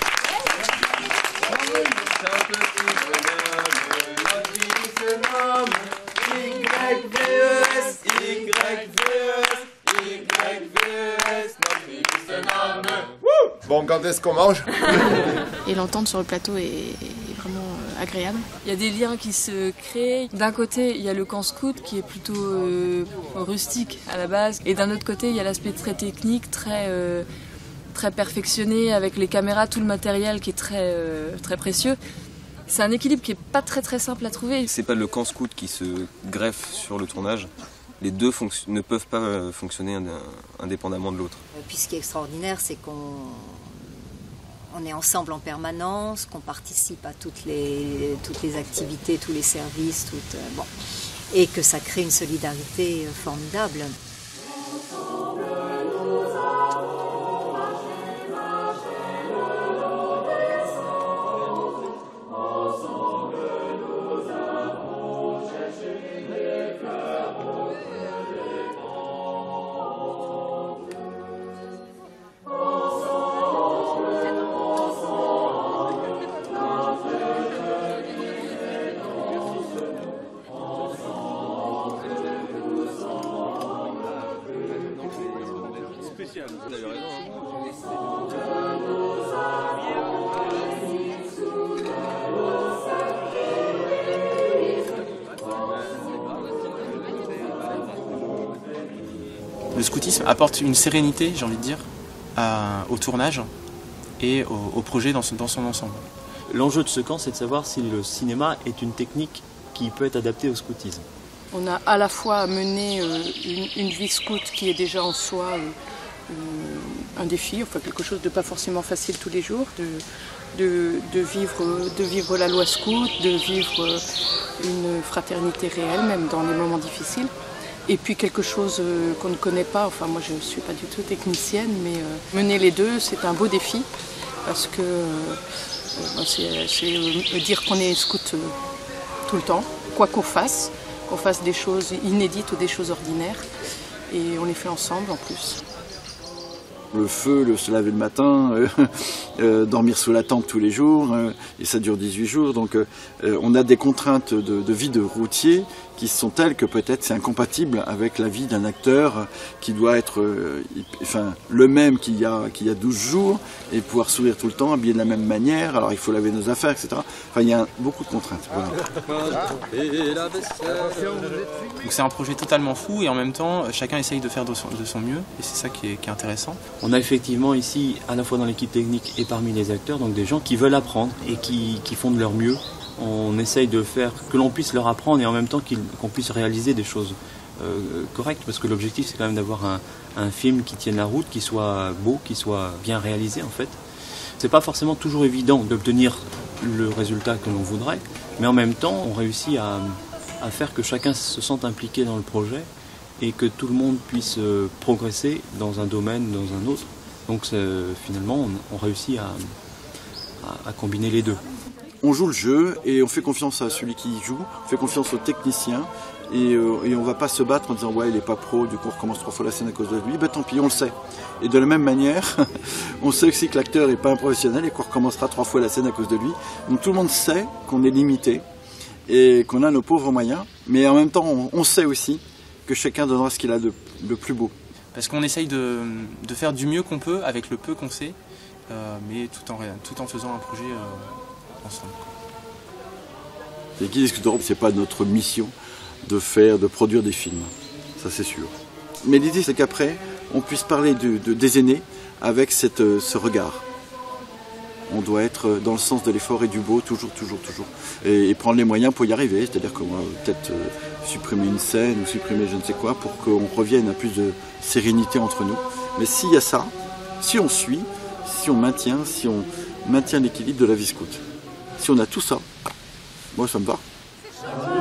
Bon, quand est-ce qu'on mange? Et l'entente sur le plateau est vraiment agréable. Il y a des liens qui se créent. D'un côté, il y a le camp scout qui est plutôt rustique à la base. Et d'un autre côté, il y a l'aspect très technique, très perfectionné, avec les caméras, tout le matériel qui est très précieux. C'est un équilibre qui n'est pas très simple à trouver. C'est pas le camp scout qui se greffe sur le tournage. Les deux ne peuvent pas fonctionner indépendamment de l'autre. Puis ce qui est extraordinaire, c'est qu'on est ensemble en permanence, qu'on participe à toutes les activités, tous les services, et que ça crée une solidarité formidable. Vous avez raison, Le scoutisme apporte une sérénité, j'ai envie de dire, au tournage et au projet dans son ensemble. L'enjeu de ce camp, c'est de savoir si le cinéma est une technique qui peut être adaptée au scoutisme. On a à la fois mené une vie scout qui est déjà en soi un défi, enfin quelque chose de pas forcément facile tous les jours, de vivre la loi scout, de vivre une fraternité réelle, même dans les moments difficiles. Et puis quelque chose qu'on ne connaît pas, enfin moi je ne suis pas du tout technicienne, mais mener les deux c'est un beau défi, parce que c'est dire qu'on est scout tout le temps, quoi qu'on fasse des choses inédites ou des choses ordinaires, et on les fait ensemble en plus. Le feu, se laver le matin, dormir sous la tente tous les jours, et ça dure 18 jours. Donc on a des contraintes de vie de routier qui sont telles que peut-être c'est incompatible avec la vie d'un acteur qui doit être le même qu'il y a 12 jours et pouvoir sourire tout le temps, habillé de la même manière. Alors il faut laver nos affaires, etc. Enfin il y a beaucoup de contraintes. Voilà. Donc c'est un projet totalement fou et en même temps chacun essaye de faire de son mieux et c'est ça qui est intéressant. On a effectivement ici, à la fois dans l'équipe technique et parmi les acteurs, donc des gens qui veulent apprendre et qui font de leur mieux. On essaye de faire que l'on puisse leur apprendre et en même temps qu'on puisse réaliser des choses correctes, parce que l'objectif c'est quand même d'avoir un film qui tienne la route, qui soit beau, qui soit bien réalisé en fait. C'est pas forcément toujours évident d'obtenir le résultat que l'on voudrait, mais en même temps on réussit à faire que chacun se sente impliqué dans le projet et que tout le monde puisse progresser dans un domaine, dans un autre. Donc finalement on réussit à combiner les deux. On joue le jeu et on fait confiance à celui qui y joue, on fait confiance au technicien et on va pas se battre en disant ouais il est pas pro, du coup on recommence 3 fois la scène à cause de lui, ben tant pis on le sait. Et de la même manière, on sait aussi que l'acteur n'est pas un professionnel et qu'on recommencera 3 fois la scène à cause de lui. Donc tout le monde sait qu'on est limité et qu'on a nos pauvres moyens, mais en même temps on sait aussi que chacun donnera ce qu'il a de plus beau. Parce qu'on essaye de faire du mieux qu'on peut avec le peu qu'on sait, mais tout en faisant un projet ensemble. Les Guides des Scouts d'Europe, c'est pas notre mission de produire des films, ça c'est sûr. Mais l'idée c'est qu'après, on puisse parler des aînés avec ce regard. On doit être dans le sens de l'effort et du beau, toujours. Et prendre les moyens pour y arriver, c'est-à-dire qu'on va peut-être supprimer une scène ou supprimer je ne sais quoi pour qu'on revienne à plus de sérénité entre nous. Mais s'il y a ça, si on suit, si on maintient l'équilibre de la vie scout, si on a tout ça, moi ça me va.